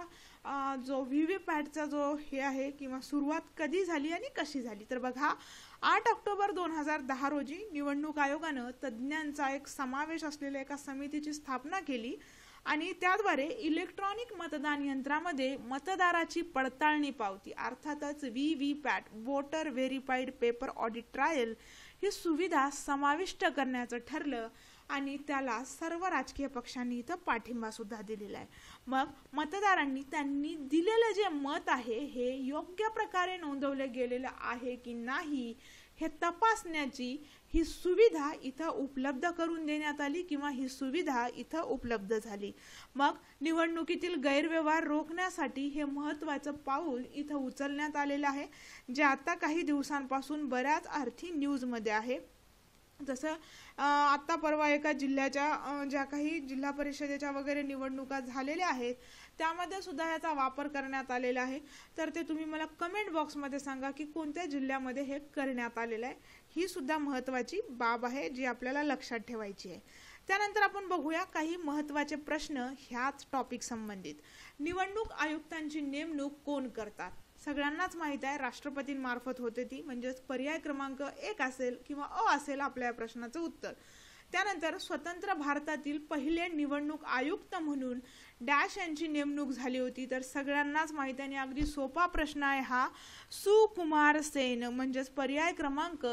जो व्ही व्ही पॅटचा जो हे आहे किंवा सुरुवात कधी झाली आणि कशी झाली. तर बघा, आठ ऑक्टोबर दोन हजार दहा रोजी निवडणूक आयोगानं तज्ज्ञांचा एक समावेश असलेल्या एका समितीची स्थापना केली आणि त्याद्वारे इलेक्ट्रॉनिक मतदान यंत्रामध्ये मतदाराची पडताळणी पावती अर्थातच VVPAT voter verified paper audit trail ही सुविधा समाविष्ट करण्याचं ठरलं आणि त्याला सर्व राजकीय पक्षांनी इथं पाठिंबा सुद्धा दिलेला आहे. मग मतदारांनी त्यांनी दिलेलं जे मत आहे हे योग्य प्रकारे नोंदवले गेलेलं आहे की नाही हे तपासण्याची ही सुविधा इथं उपलब्ध करून देण्यात आली किंवा ही सुविधा इथं उपलब्ध झाली. मग निवडणुकीतील गैरव्यवहार रोखण्यासाठी हे महत्त्वाचं पाऊल इथं उचलण्यात आलेलं आहे, जे आता काही दिवसांपासून बऱ्याच अर्थी न्यूजमध्ये आहे. जसं आत्ता परवा एका जिल्ह्याच्या ज्या काही जिल्हा परिषदेच्या वगैरे निवडणुका झालेल्या आहेत त्यामध्ये सुद्धा याचा वापर करण्यात आलेला आहे. तर ते तुम्ही मला कमेंट बॉक्समध्ये सांगा की कोणत्या जिल्ह्यामध्ये हे करण्यात आलेलं आहे. ही सुद्धा महत्त्वाची बाब आहे जी आपल्याला लक्षात ठेवायची आहे. त्यानंतर आपण बघूया काही महत्त्वाचे प्रश्न ह्याच टॉपिक संबंधित. निवडणूक आयुक्तांची नेमणूक कोण करतात? सगळ्यांनाच माहित आहे राष्ट्रपतींमार्फत होते ती, म्हणजेच पर्याय क्रमांक एक असेल किंवा अ असेल आपल्या प्रश्नाचं उत्तर. त्यानंतर स्वतंत्र भारतातील पहिले निवडणूक आयुक्त म्हणून डॅश यांची नेमणूक झाली होती. तर सगळ्यांनाच माहिती आहे अगदी सोपा प्रश्न आहे हा, सुकुमार सेन. म्हणजेच पर्याय क्रमांक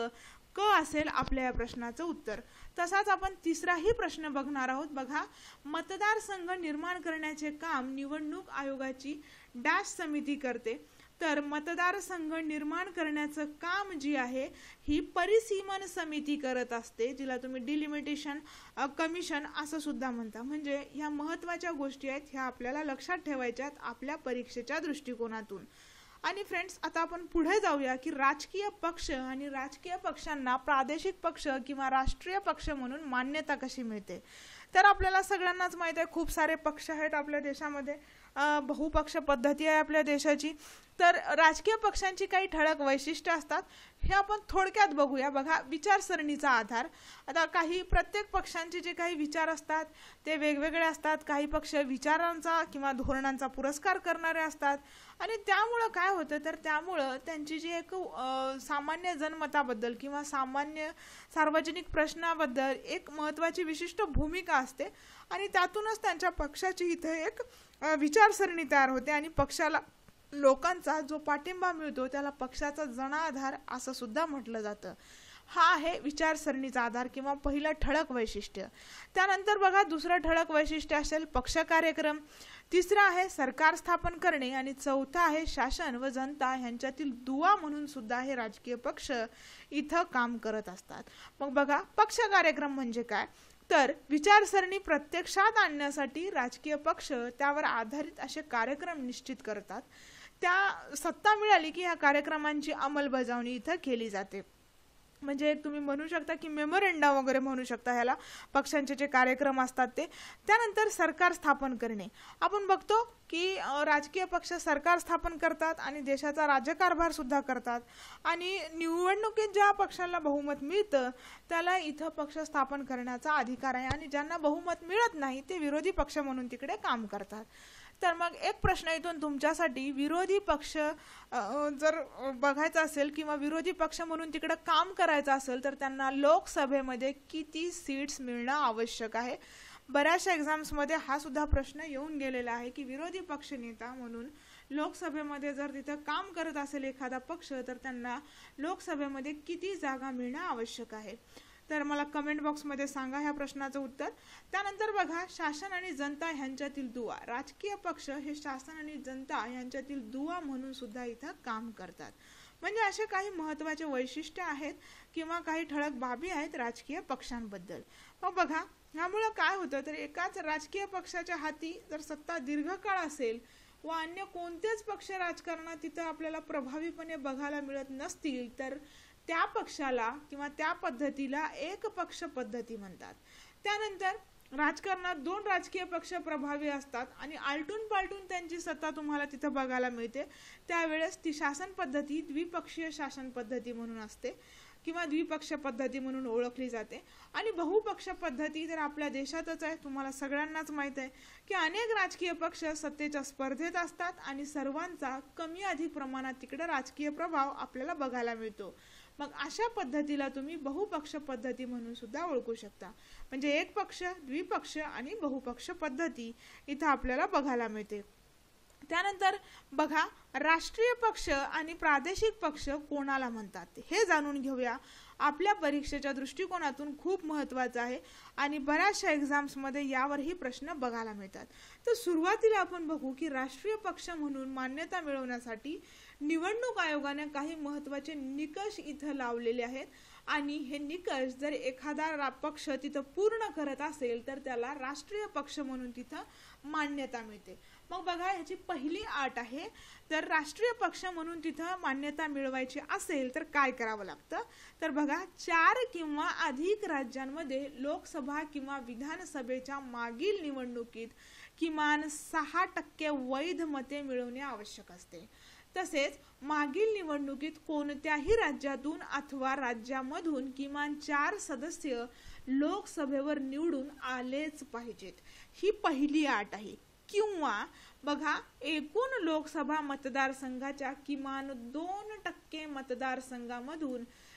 क असेल आपल्या या प्रश्नाचं उत्तर. तसाच आपण तिसराही प्रश्न बघणार आहोत. बघा, मतदारसंघ निर्माण करण्याचे काम निवडणूक आयोगाची डॅश समिती करते. तर मतदारसंघ निर्माण करण्याचं काम जी आहे ही परिसीमन समिती करत असते, जिला तुम्ही डिलिमिटेशन कमिशन असं सुद्धा म्हणता. म्हणजे ह्या महत्त्वाच्या गोष्टी आहेत, ह्या आपल्याला लक्षात ठेवायच्यात आपल्या परीक्षेच्या दृष्टिकोनातून. आणि फ्रेंड्स, आता आपण पुढे जाऊया की राजकीय पक्ष आणि राजकीय पक्षांना प्रादेशिक पक्ष किंवा राष्ट्रीय पक्ष म्हणून मान्यता कशी मिळते. तर आपल्याला सगळ्यांनाच माहित आहे, खूप सारे पक्ष आहेत आपल्या देशामध्ये, बहुपक्ष पद्धती आहे आपल्या देशाची. तर राजकीय पक्षांची काही ठळक वैशिष्ट्ये असतात, हे आपण थोडक्यात बघूया. बघा, विचारसरणीचा आधार. आता काही प्रत्येक पक्षांचे जे काही विचार असतात ते वेगवेगळे असतात. काही पक्ष विचारांचा किंवा धोरणांचा पुरस्कार करणारे असतात आणि त्यामुळं काय होतं तर त्यामुळं त्यांची जी एक सामान्य जनमताबद्दल किंवा सामान्य सार्वजनिक प्रश्नाबद्दल एक महत्त्वाची विशिष्ट भूमिका असते आणि त्यातूनच त्यांच्या पक्षाची इथे एक विचारसरणी तयार होते आणि पक्षाला लोकांचा जो पाठिंबा मिळतो त्याला पक्षाचा जनाधार असं सुद्धा म्हटलं जातं. हा आहे विचारसरणीचा आधार किंवा पहिलं ठळक वैशिष्ट्य. त्यानंतर बघा, दुसरं ठळक वैशिष्ट्य असेल पक्ष कार्यक्रम. तिसरं आहे सरकार स्थापन करणे आणि चौथं आहे शासन व जनता यांच्यातील दुवा म्हणून सुद्धा हे राजकीय पक्ष इथं काम करत असतात. मग बघा, पक्ष कार्यक्रम म्हणजे काय तर विचारसरणी प्रत्यक्षात आणण्यासाठी राजकीय पक्ष त्यावर आधारित असे कार्यक्रम निश्चित करतात. त्या सत्ता मिळाली की ह्या कार्यक्रमांची अंमलबजावणी इथं केली जाते. म्हणजे तुम्ही म्हणू शकता की मेमोरेंडम वगैरे म्हणू शकता ह्याला, पक्षांचे जे कार्यक्रम असतात ते. त्यानंतर सरकार स्थापन करणे. आपण बघतो की राजकीय पक्ष सरकार स्थापन करतात आणि देशाचा राज्यकारभार सुद्धा करतात आणि निवडणुकीत ज्या पक्षाला बहुमत मिळतं त्याला इथं पक्ष स्थापन करण्याचा अधिकार आहे आणि ज्यांना बहुमत मिळत नाही ते विरोधी पक्ष म्हणून तिकडे काम करतात. तर मग एक प्रश्न इथून तुमच्यासाठी, विरोधी पक्ष जर बघायचा असेल किंवा विरोधी पक्ष म्हणून तिकडे काम करायचं असेल तर त्यांना लोकसभेमध्ये किती सीट्स मिळणं आवश्यक आहे. बऱ्याचशा एक्झाम्समध्ये हा सुद्धा प्रश्न येऊन गेलेला आहे की विरोधी पक्ष नेता म्हणून लोकसभेमध्ये जर तिथं काम करत असेल एखादा पक्ष तर त्यांना लोकसभेमध्ये किती जागा मिळणं आवश्यक आहे. तर मला कमेंट बॉक्समध्ये सांगा ह्या प्रश्नाचं उत्तर. त्यानंतर बघा, शासन आणि जनता यांच्यातील दुवा. राजकीय पक्ष हे शासन आणि जनता यांच्यातील दुवा म्हणून सुद्धा इथं काम करतात. म्हणजे असे काही महत्त्वाचे वैशिष्ट्य आहेत किंवा काही ठळक बाबी आहेत राजकीय पक्षांबद्दल. मग बघा, यामुळे काय होतं तर एकाच राजकीय पक्षाच्या हाती जर सत्ता दीर्घकाळ असेल व अन्य कोणतेच पक्ष राजकारणात तिथं आपल्याला प्रभावीपणे बघायला मिळत नसतील तर त्या पक्षाला किंवा त्या पद्धतीला एक पक्ष पद्धती म्हणतात. त्यानंतर राजकारणात दोन राजकीय पक्ष प्रभावी असतात आणि आलटून पालटून त्यांची सत्ता तुम्हाला तिथं बघायला मिळते. त्यावेळेस ती शासन पद्धती द्विपक्षीय शासन पद्धती म्हणून असते किंवा द्विपक्ष पद्धती म्हणून ओळखली जाते. आणि बहुपक्ष पद्धती तर आपल्या देशातच आहे, तुम्हाला सगळ्यांनाच माहित आहे की अनेक राजकीय पक्ष सत्तेच्या स्पर्धेत असतात आणि सर्वांचा कमी अधिक प्रमाणात तिकडे राजकीय प्रभाव आपल्याला बघायला मिळतो. मग अशा पद्धतीला तुम्ही बहुपक्ष पद्धती म्हणून सुद्धा ओळखू शकता. म्हणजे एक पक्ष, द्विपक्ष आणि बहुपक्ष पद्धती इथं आपल्याला बघायला मिळते. त्यानंतर बघा, राष्ट्रीय पक्ष आणि प्रादेशिक पक्ष कोणाला म्हणतात हे जाणून घेऊया. आपल्या परीक्षेच्या दृष्टिकोनातून खूप महत्त्वाचं आहे आणि बऱ्याचशा एक्झाम्समध्ये यावरही प्रश्न बघायला मिळतात. तर सुरुवातीला आपण बघू की राष्ट्रीय पक्ष म्हणून मान्यता मिळवण्यासाठी निवडणूक आयोगाने काही महत्त्वाचे निकष इथं लावलेले आहेत आणि हे निकष जर एखादा पक्ष तिथं पूर्ण करत असेल तर त्याला राष्ट्रीय पक्ष म्हणून तिथं मान्यता मिळते. मग बघा, ह्याची पहिली अट आहे, तर राष्ट्रीय पक्ष म्हणून तिथं मान्यता मिळवायची असेल तर काय करावं लागतं तर बघा, चार किंवा अधिक राज्यांमध्ये लोकसभा किंवा विधानसभेच्या मागील निवडणुकीत किमान सहा टक्के वैध मते मिळवणे आवश्यक असते. तसेच मागील निवडणुकीत कोणत्याही राज्यातून अथवा राज्यामधून किमान चार सदस्य लोकसभेवर निवडून आलेच पाहिजेत. ही पहिली अट आहे. किंवा बघा, एकूण लोकसभा मतदारसंघाच्या किमान दोन टक्के मतदारसंघामधून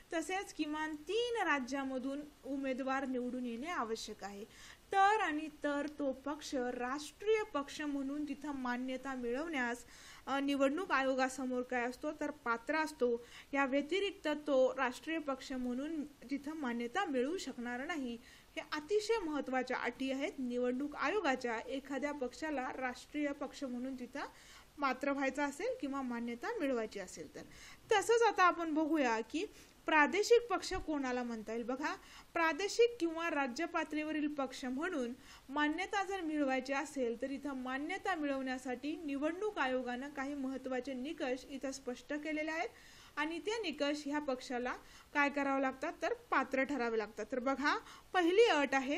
तसेच किमान तीन राज्यामधून उमेदवार निवडून येणे आवश्यक आहे. तर आणि तर तो पक्ष राष्ट्रीय पक्ष म्हणून तिथं मान्यता मिळवण्यास निवडणूक आयोगासमोर काय असतो तर पात्र असतो. या व्यतिरिक्त तो राष्ट्रीय पक्ष म्हणून तिथं मान्यता मिळवू शकणार नाही. हे अतिशय महत्त्वाच्या अटी आहेत निवडणूक आयोगाच्या एखाद्या पक्षाला राष्ट्रीय पक्ष म्हणून तिथं पात्र व्हायचं असेल किंवा मान्यता मिळवायची असेल तर. तसंच आता आपण बघूया की प्रादेशिक पक्ष कोणाला म्हणता येईल. बघा, प्रादेशिक किंवा राज्य पातळीवरील पक्ष म्हणून मान्यता जर मिळवायची असेल तर इथं मान्यता मिळवण्यासाठी निवडणूक आयोगानं काही महत्त्वाचे निकष इथं स्पष्ट केलेले आहेत आणि ते निकष ह्या पक्षाला काय करावं लागतात तर पात्र ठरावे लागतात. तर बघा, पहिली अट आहे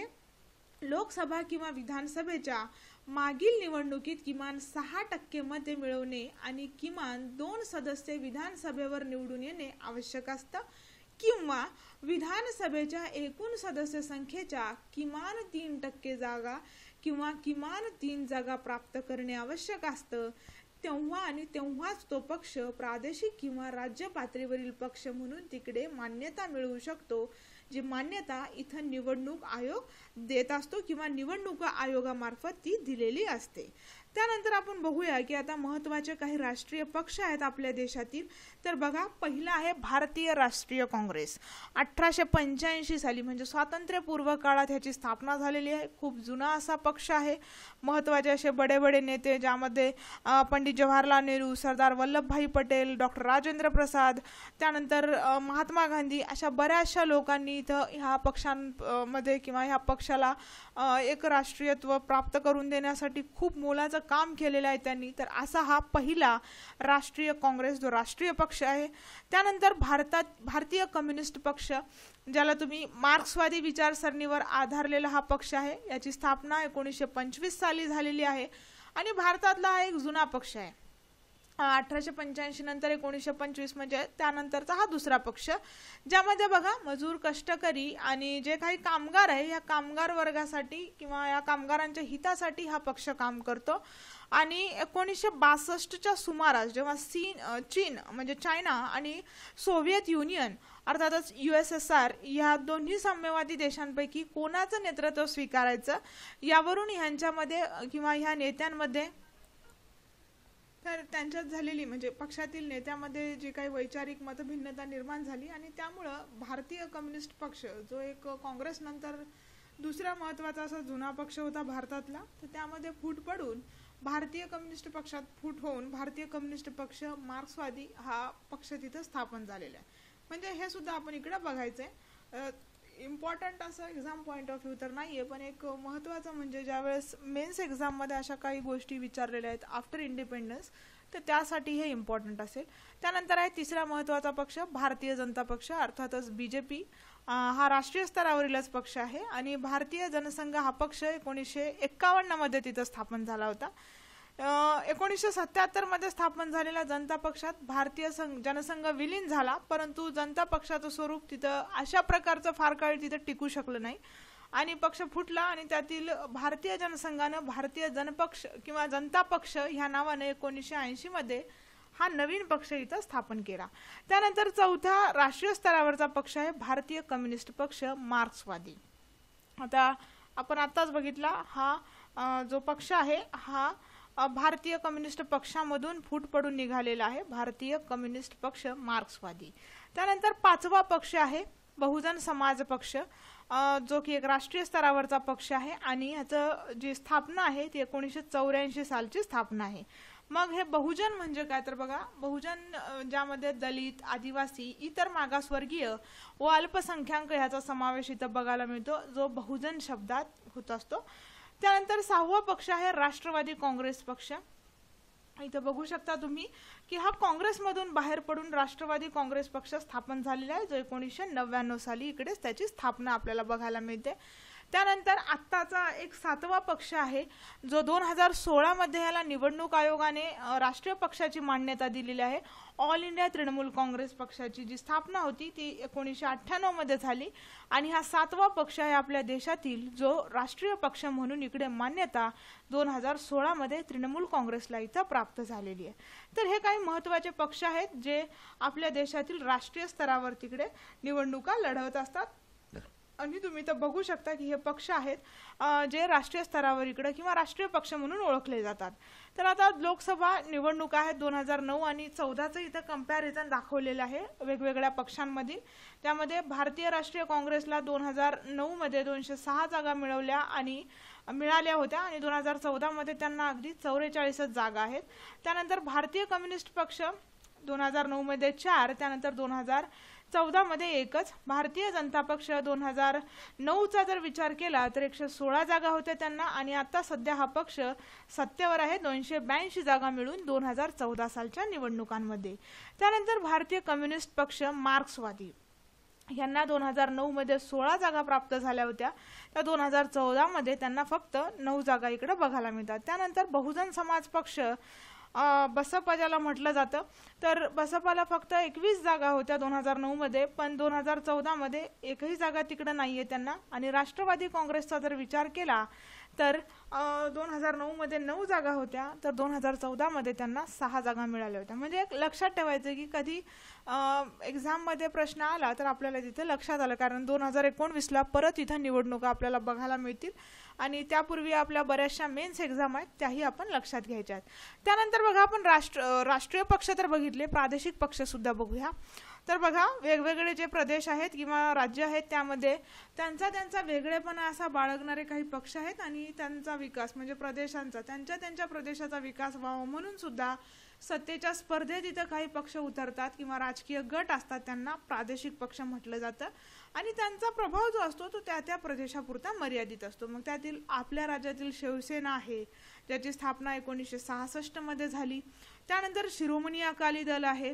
लोकसभा किंवा विधानसभेच्या मागील निवडणुकीत किमान सहा टक्के मते मिळवणे आणि किमान दोन सदस्य विधानसभेवर निवडून येणे आवश्यक असतं किंवा विधानसभेच्या एकूण सदस्य संख्येच्या किमान तीन टक्के जागा किंवा किमान तीन जागा प्राप्त करणे आवश्यक असतं. तेव्हा आणि तेव्हाच तो पक्ष प्रादेशिक किंवा राज्य पातळीवरील पक्ष म्हणून तिकडे मान्यता मिळवू शकतो, जी मान्यता इथं निवडणूक आयोग देत असतो किंवा निवडणूक आयोगामार्फत ती दिलेली असते. त्यानंतर आपण बघूया की आता महत्त्वाचे काही राष्ट्रीय पक्ष आहेत आपल्या देशातील. तर बघा, पहिला आहे भारतीय राष्ट्रीय काँग्रेस. अठराशे पंच्याऐंशी साली म्हणजे स्वातंत्र्यपूर्व काळात ह्याची स्थापना झालेली आहे. खूप जुना असा पक्ष आहे. महत्त्वाचे असे बडे बडे नेते ज्यामध्ये पंडित जवाहरलाल नेहरू, सरदार वल्लभभाई पटेल, डॉक्टर राजेंद्र प्रसाद, त्यानंतर महात्मा गांधी अशा बऱ्याचशा लोकांनी इथं ह्या पक्षांमध्ये किंवा ह्या पक्षाला एक राष्ट्रीयत्व प्राप्त करून देण्यासाठी खूप मोलाचं काम केलेलं आहे त्यांनी. तर असा हा पहिला राष्ट्रीय काँग्रेस जो राष्ट्रीय पक्ष आहे. त्यानंतर भारतात भारतीय कम्युनिस्ट पक्ष, ज्याला तुम्ही मार्क्सवादी विचारसरणीवर आधारलेला हा पक्ष आहे. याची स्थापना एकोणीसशे पंचवीस साली झालेली आहे आणि भारतातला हा एक जुना पक्ष आहे. अठराशे पंच्याऐंशी नंतर एकोणीसशे पंचवीस म्हणजे त्यानंतरचा हा दुसरा पक्ष, ज्यामध्ये बघा मजूर, कष्टकरी आणि जे काही कामगार आहे या कामगार वर्गासाठी किंवा या कामगारांच्या हितासाठी हा पक्ष काम करतो. आणि एकोणीसशे बासष्टच्या सुमारास जेव्हा चीन चीन म्हणजे चायना आणि सोव्हिएत युनियन अर्थातच यू एस एस आर या दोन्ही साम्यवादी देशांपैकी कोणाचं नेतृत्व स्वीकारायचं यावरून ह्यांच्यामध्ये किंवा ह्या नेत्यांमध्ये तर त्यांच्यात झालेली म्हणजे पक्षातील नेत्यामध्ये जी काही वैचारिक मतभिन्नता निर्माण झाली आणि त्यामुळं भारतीय कम्युनिस्ट पक्ष जो एक काँग्रेस नंतर दुसरा महत्त्वाचा असा जुना पक्ष होता भारतातला, तर त्यामध्ये फूट पडून भारतीय कम्युनिस्ट पक्षात फूट होऊन भारतीय कम्युनिस्ट पक्ष मार्क्सवादी हा पक्ष तिथं स्थापन झालेला आहे. म्हणजे हे सुद्धा आपण इकडे बघायचंय. इम्पॉर्टंट असं एक्झाम पॉईंट ऑफ व्ह्यू तर नाहीये, पण एक महत्त्वाचं म्हणजे ज्यावेळेस मेन्स एक्झाममध्ये अशा काही गोष्टी विचारलेल्या आहेत आफ्टर इंडिपेंडन्स, तर त्यासाठी हे इम्पॉर्टंट असेल. त्यानंतर आहे तिसरा महत्त्वाचा पक्ष भारतीय जनता पक्ष अर्थातच बी जे पी. हा राष्ट्रीय स्तरावरीलच पक्ष आहे आणि भारतीय जनसंघ हा पक्ष एकोणीसशे एक्कावन्न मध्ये तिथं स्थापन झाला होता. एकोणीसशे सत्याहत्तर मध्ये स्थापन झालेल्या जनता पक्षात भारतीय जनसंघ विलीन झाला, परंतु जनता पक्षाचं स्वरूप तिथं अशा प्रकारचं फार काळ तिथं टिकू शकलं नाही आणि पक्ष फुटला आणि त्यातील भारतीय जनसंघानं भारतीय जनपक्ष किंवा जनता पक्ष ह्या नावाने एकोणीसशे ऐंशी मध्ये हा नवीन पक्ष इथं स्थापन केला. त्यानंतर चौथा राष्ट्रीय स्तरावरचा पक्ष आहे भारतीय कम्युनिस्ट पक्ष मार्क्सवादी. आता आपण आताच बघितला हा जो पक्ष आहे हा भारतीय कम्युनिस्ट पक्षामधून फूट पडून निघालेला आहे, भारतीय कम्युनिस्ट पक्ष मार्क्सवादी. त्यानंतर पाचवा पक्ष आहे बहुजन समाज पक्ष, जो की एक राष्ट्रीय स्तरावरचा पक्ष आहे आणि ह्याचं जी स्थापना आहे ती एकोणीसशे चौऱ्याऐंशी सालची स्थापना आहे. मग हे बहुजन म्हणजे काय तर बघा, बहुजन ज्यामध्ये दलित, आदिवासी, इतर मागासवर्गीय व अल्पसंख्याक ह्याचा समावेश इथं बघायला मिळतो, जो बहुजन शब्दात होत असतो. त्यानंतर सहावा पक्ष आहे राष्ट्रवादी काँग्रेस पक्ष. इथं बघू शकता तुम्ही की हा काँग्रेसमधून बाहेर पडून राष्ट्रवादी काँग्रेस पक्ष स्थापन झालेला आहे, जो एकोणीसशे नव्याण्णव साली इकडेच त्याची स्थापना आपल्याला बघायला मिळते. त्यानंतर आत्ताचा एक सातवा पक्ष आहे जो दोन हजार सोळा मध्ये याला निवडणूक आयोगाने राष्ट्रीय पक्षाची मान्यता दिलेली आहे। ऑल इंडिया तृणमूल काँग्रेस पक्षाची जी स्थापना होती ती एकोणीसशे अठ्ठ्याण्णव मध्ये झाली आणि हा सातवा पक्ष आहे आपल्या देशातील जो राष्ट्रीय पक्ष म्हणून इकडे मान्यता दोन हजार सोळा मध्ये तृणमूल काँग्रेसला इथं प्राप्त झालेली आहे। तर हे काही महत्त्वाचे पक्ष आहेत जे आपल्या देशातील राष्ट्रीय स्तरावर तिकडे निवडणुका लढवत असतात आणि तुम्ही तर बघू शकता की हे पक्ष आहेत जे राष्ट्रीय स्तरावर इकडे किंवा राष्ट्रीय पक्ष म्हणून ओळखले जातात। तर आता लोकसभा निवडणुका आहेत दोन हजार नऊ आणि चौदाचं इथं कंपॅरिझन दाखवलेलं आहे वेगवेगळ्या पक्षांमध्ये। त्यामध्ये भारतीय राष्ट्रीय काँग्रेसला दोन हजार नऊ मध्ये दोनशे सहा जागा मिळवल्या आणि मिळाल्या होत्या आणि दोन हजार चौदा मध्ये त्यांना अगदी चौवेचाळीस जागा आहेत। त्यानंतर भारतीय कम्युनिस्ट पक्ष दोन हजार नऊ मध्ये चार, त्यानंतर दोन हजार चौदा मध्ये एकच। भारतीय जनता पक्ष दोन हजार नऊचा जर विचार केला तर एकशे सोळा जागा होत्या त्यांना आणि आता सध्या हा पक्ष सत्तेवर आहे दोनशे ब्याऐंशी जागा मिळून दोन हजार चौदा सालच्या निवडणुकांमध्ये। त्यानंतर भारतीय कम्युनिस्ट पक्ष मार्क्सवादी यांना दोन हजार नऊ मध्ये सोळा जागा प्राप्त झाल्या होत्या, तर दोन हजार चौदा मध्ये त्यांना फक्त नऊ जागा इकडे बघायला मिळतात। त्यानंतर बहुजन समाज पक्ष बसपा ज्याला म्हटलं जातं तर बसपाला फक्त एकवीस जागा होत्या दोन हजार नऊ मध्ये, पण दोन हजार चौदा मध्ये एकही जागा तिकडे नाहीये त्यांना। आणि राष्ट्रवादी काँग्रेसचा जर विचार केला तर दोन हजार नऊ मध्ये नऊ जागा होत्या तर दोन हजार चौदा मध्ये त्यांना सहा जागा मिळाल्या होत्या। म्हणजे एक लक्षात ठेवायचं की कधी एक्झाम मध्ये प्रश्न आला तर आपल्याला तिथे लक्षात आलं, कारण दोन हजार एकोणवीस ला परत इथं निवडणुका आपल्याला बघायला मिळतील आणि त्यापूर्वी आपल्या बऱ्याचशा मेन्स एक्झाम आहेत त्याही आपण लक्षात घ्यायच्या आहेत। त्यानंतर बघा आपण राष्ट्र राष्ट्रीय पक्ष तर बघितले, प्रादेशिक पक्ष सुद्धा बघूया। तर बघा वेगवेगळे जे प्रदेश आहेत किंवा राज्य आहेत त्यामध्ये त्यांचा त्यांचा वेगळेपणा असा बाळगणारे काही पक्ष आहेत आणि त्यांचा विकास म्हणजे प्रदेशांचा त्यांच्या त्यांच्या प्रदेशाचा विकास व्हावा म्हणून सुद्धा सत्तेच्या स्पर्धेत इथं काही पक्ष उतरतात किंवा राजकीय गट असतात त्यांना प्रादेशिक पक्ष म्हटलं जातं आणि त्यांचा प्रभाव जो असतो तो त्या त्या प्रदेशापुरता मर्यादित असतो। मग त्यातील आपल्या राज्यातील शिवसेना आहे ज्याची स्थापना एकोणीसशे सहासष्ट मध्ये झाली। त्यानंतर शिरोमणी अकाली दल आहे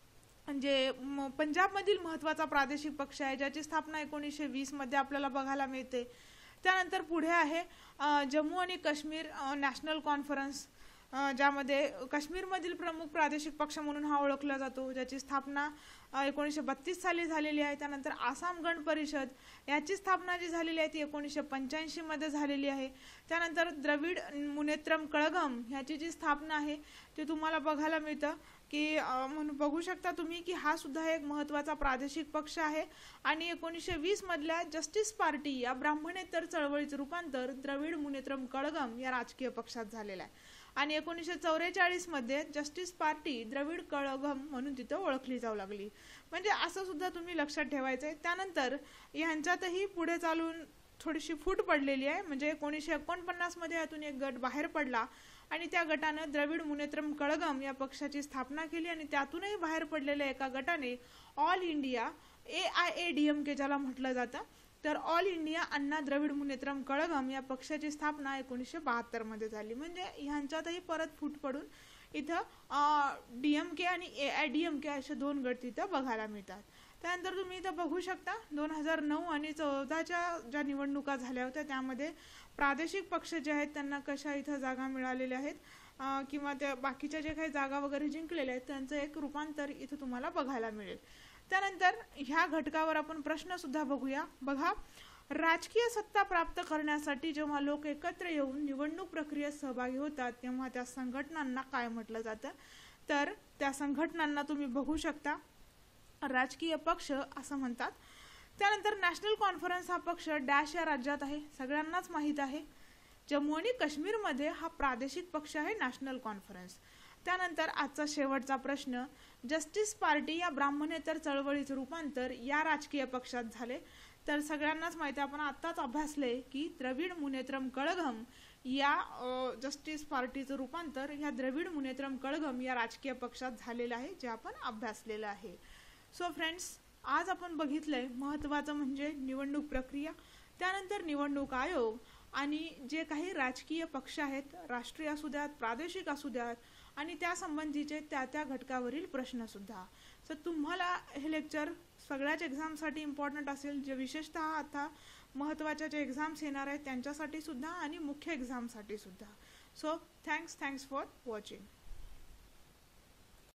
म्हणजे पंजाबमधील महत्त्वाचा प्रादेशिक पक्ष आहे ज्याची स्थापना एकोणीसशे वीस मध्ये आपल्याला बघायला मिळते। त्यानंतर पुढे आहे जम्मू आणि काश्मीर नॅशनल कॉन्फरन्स ज्यामध्ये काश्मीरमधील प्रमुख प्रादेशिक पक्ष म्हणून हा ओळखला जातो ज्याची स्थापना एकोणीसशे बत्तीस साली झालेली आहे। त्यानंतर आसाम गण परिषद याची स्थापना जी झालेली आहे ती एकोणीसशे पंच्याऐंशी मध्ये झालेली आहे। त्यानंतर द्रविड मुनेत्रम कळघम याची जी स्थापना आहे ते तुम्हाला बघायला मिळतं की म्हणून बघू शकता तुम्ही की हा सुद्धा एक महत्त्वाचा प्रादेशिक पक्ष आहे आणि एकोणीसशे वीस मधल्या जस्टिस पार्टी या ब्राह्मणेतर चळवळीचं रूपांतर द्रविड मुनेत्रम कळघम या राजकीय पक्षात झालेलं आहे आणि एकोणीसशे चौवेचाळीस मध्ये जस्टिस पार्टी द्रविड कळघम म्हणून तिथं ओळखली जाऊ लागली। म्हणजे असं सुद्धा तुम्ही लक्षात ठेवायचंय। त्यानंतर यांच्यातही पुढे चालून थोडीशी फूट पडलेली आहे म्हणजे एकोणीसशे एकोणपन्नास मध्ये यातून एक गट बाहेर पडला आणि त्या गटानं द्रविड मुनेत्रम कळघम या पक्षाची स्थापना केली आणि त्यातूनही बाहेर पडलेल्या एका गटाने all India A I A D M K ज्याला म्हटलं जातं तर ऑल इंडिया अण्णा द्रविड मुनेत्रम कळघम या पक्षाची स्थापना एकोणीसशे बहात्तर मध्ये झाली। म्हणजे ह्यांच्यातही परत फूट पडून इथं डीएमके आणि A I D M K असे दोन गट तिथं बघायला मिळतात। त्यानंतर तुम्ही इथं बघू शकता दोन हजार नऊ आणि चौदाच्या ज्या निवडणुका झाल्या होत्या त्यामध्ये प्रादेशिक पक्ष जे आहेत त्यांना कशा इथं जागा मिळालेल्या आहेत किंवा त्या बाकीच्या जे काही जागा वगैरे जिंकलेल्या आहेत त्यांचं एक रूपांतर इथं तुम्हाला बघायला मिळेल। त्यानंतर ह्या घटकावर आपण प्रश्न सुद्धा बघूया। बघा राजकीय सत्ता प्राप्त करण्यासाठी जेव्हा लोक एकत्र येऊन निवडणूक प्रक्रियेत सहभागी होतात तेव्हा त्या संघटनांना काय म्हटलं जातं तर त्या संघटनांना तुम्ही बघू शकता राजकीय पक्ष असं म्हणतात। त्यानंतर नॅशनल कॉन्फरन्स हा पक्ष डॅश या राज्यात आहे सगळ्यांनाच माहित आहे। जम्मू आणि काश्मीर मध्ये हा प्रादेशिक पक्ष आहे नॅशनल कॉन्फरन्स। त्यानंतर आजचा शेवटचा प्रश्न जस्टिस पार्टी या ब्राह्मणेतर चळवळीचं रूपांतर या राजकीय पक्षात झाले तर सगळ्यांनाच माहिती आपण आताच अभ्यासले की द्रविड मुनेत्रम कळघम या जस्टिस पार्टीचं रूपांतर या द्रविड मुनेत्रम कळघम या राजकीय पक्षात झालेलं आहे जे आपण अभ्यासलेलं आहे। सो फ्रेंड्स आज आपण बघितलंय महत्त्वाचं म्हणजे निवडणूक प्रक्रिया, त्यानंतर निवडणूक आयोग आणि जे काही राजकीय पक्ष आहेत राष्ट्रीय असू द्यात प्रादेशिक असू द्यात आणि त्या संबंधीचे त्या त्या घटकावरील प्रश्न सुद्धा। तर तुम्हाला हे लेक्चर सगळ्याच एक्झामसाठी इम्पॉर्टंट असेल जे विशेषतः आता महत्त्वाच्या ज्या एक्झाम्स येणार आहेत त्यांच्यासाठी सुद्धा आणि मुख्य एक्झामसाठी सुद्धा. So thanks thanks for watching.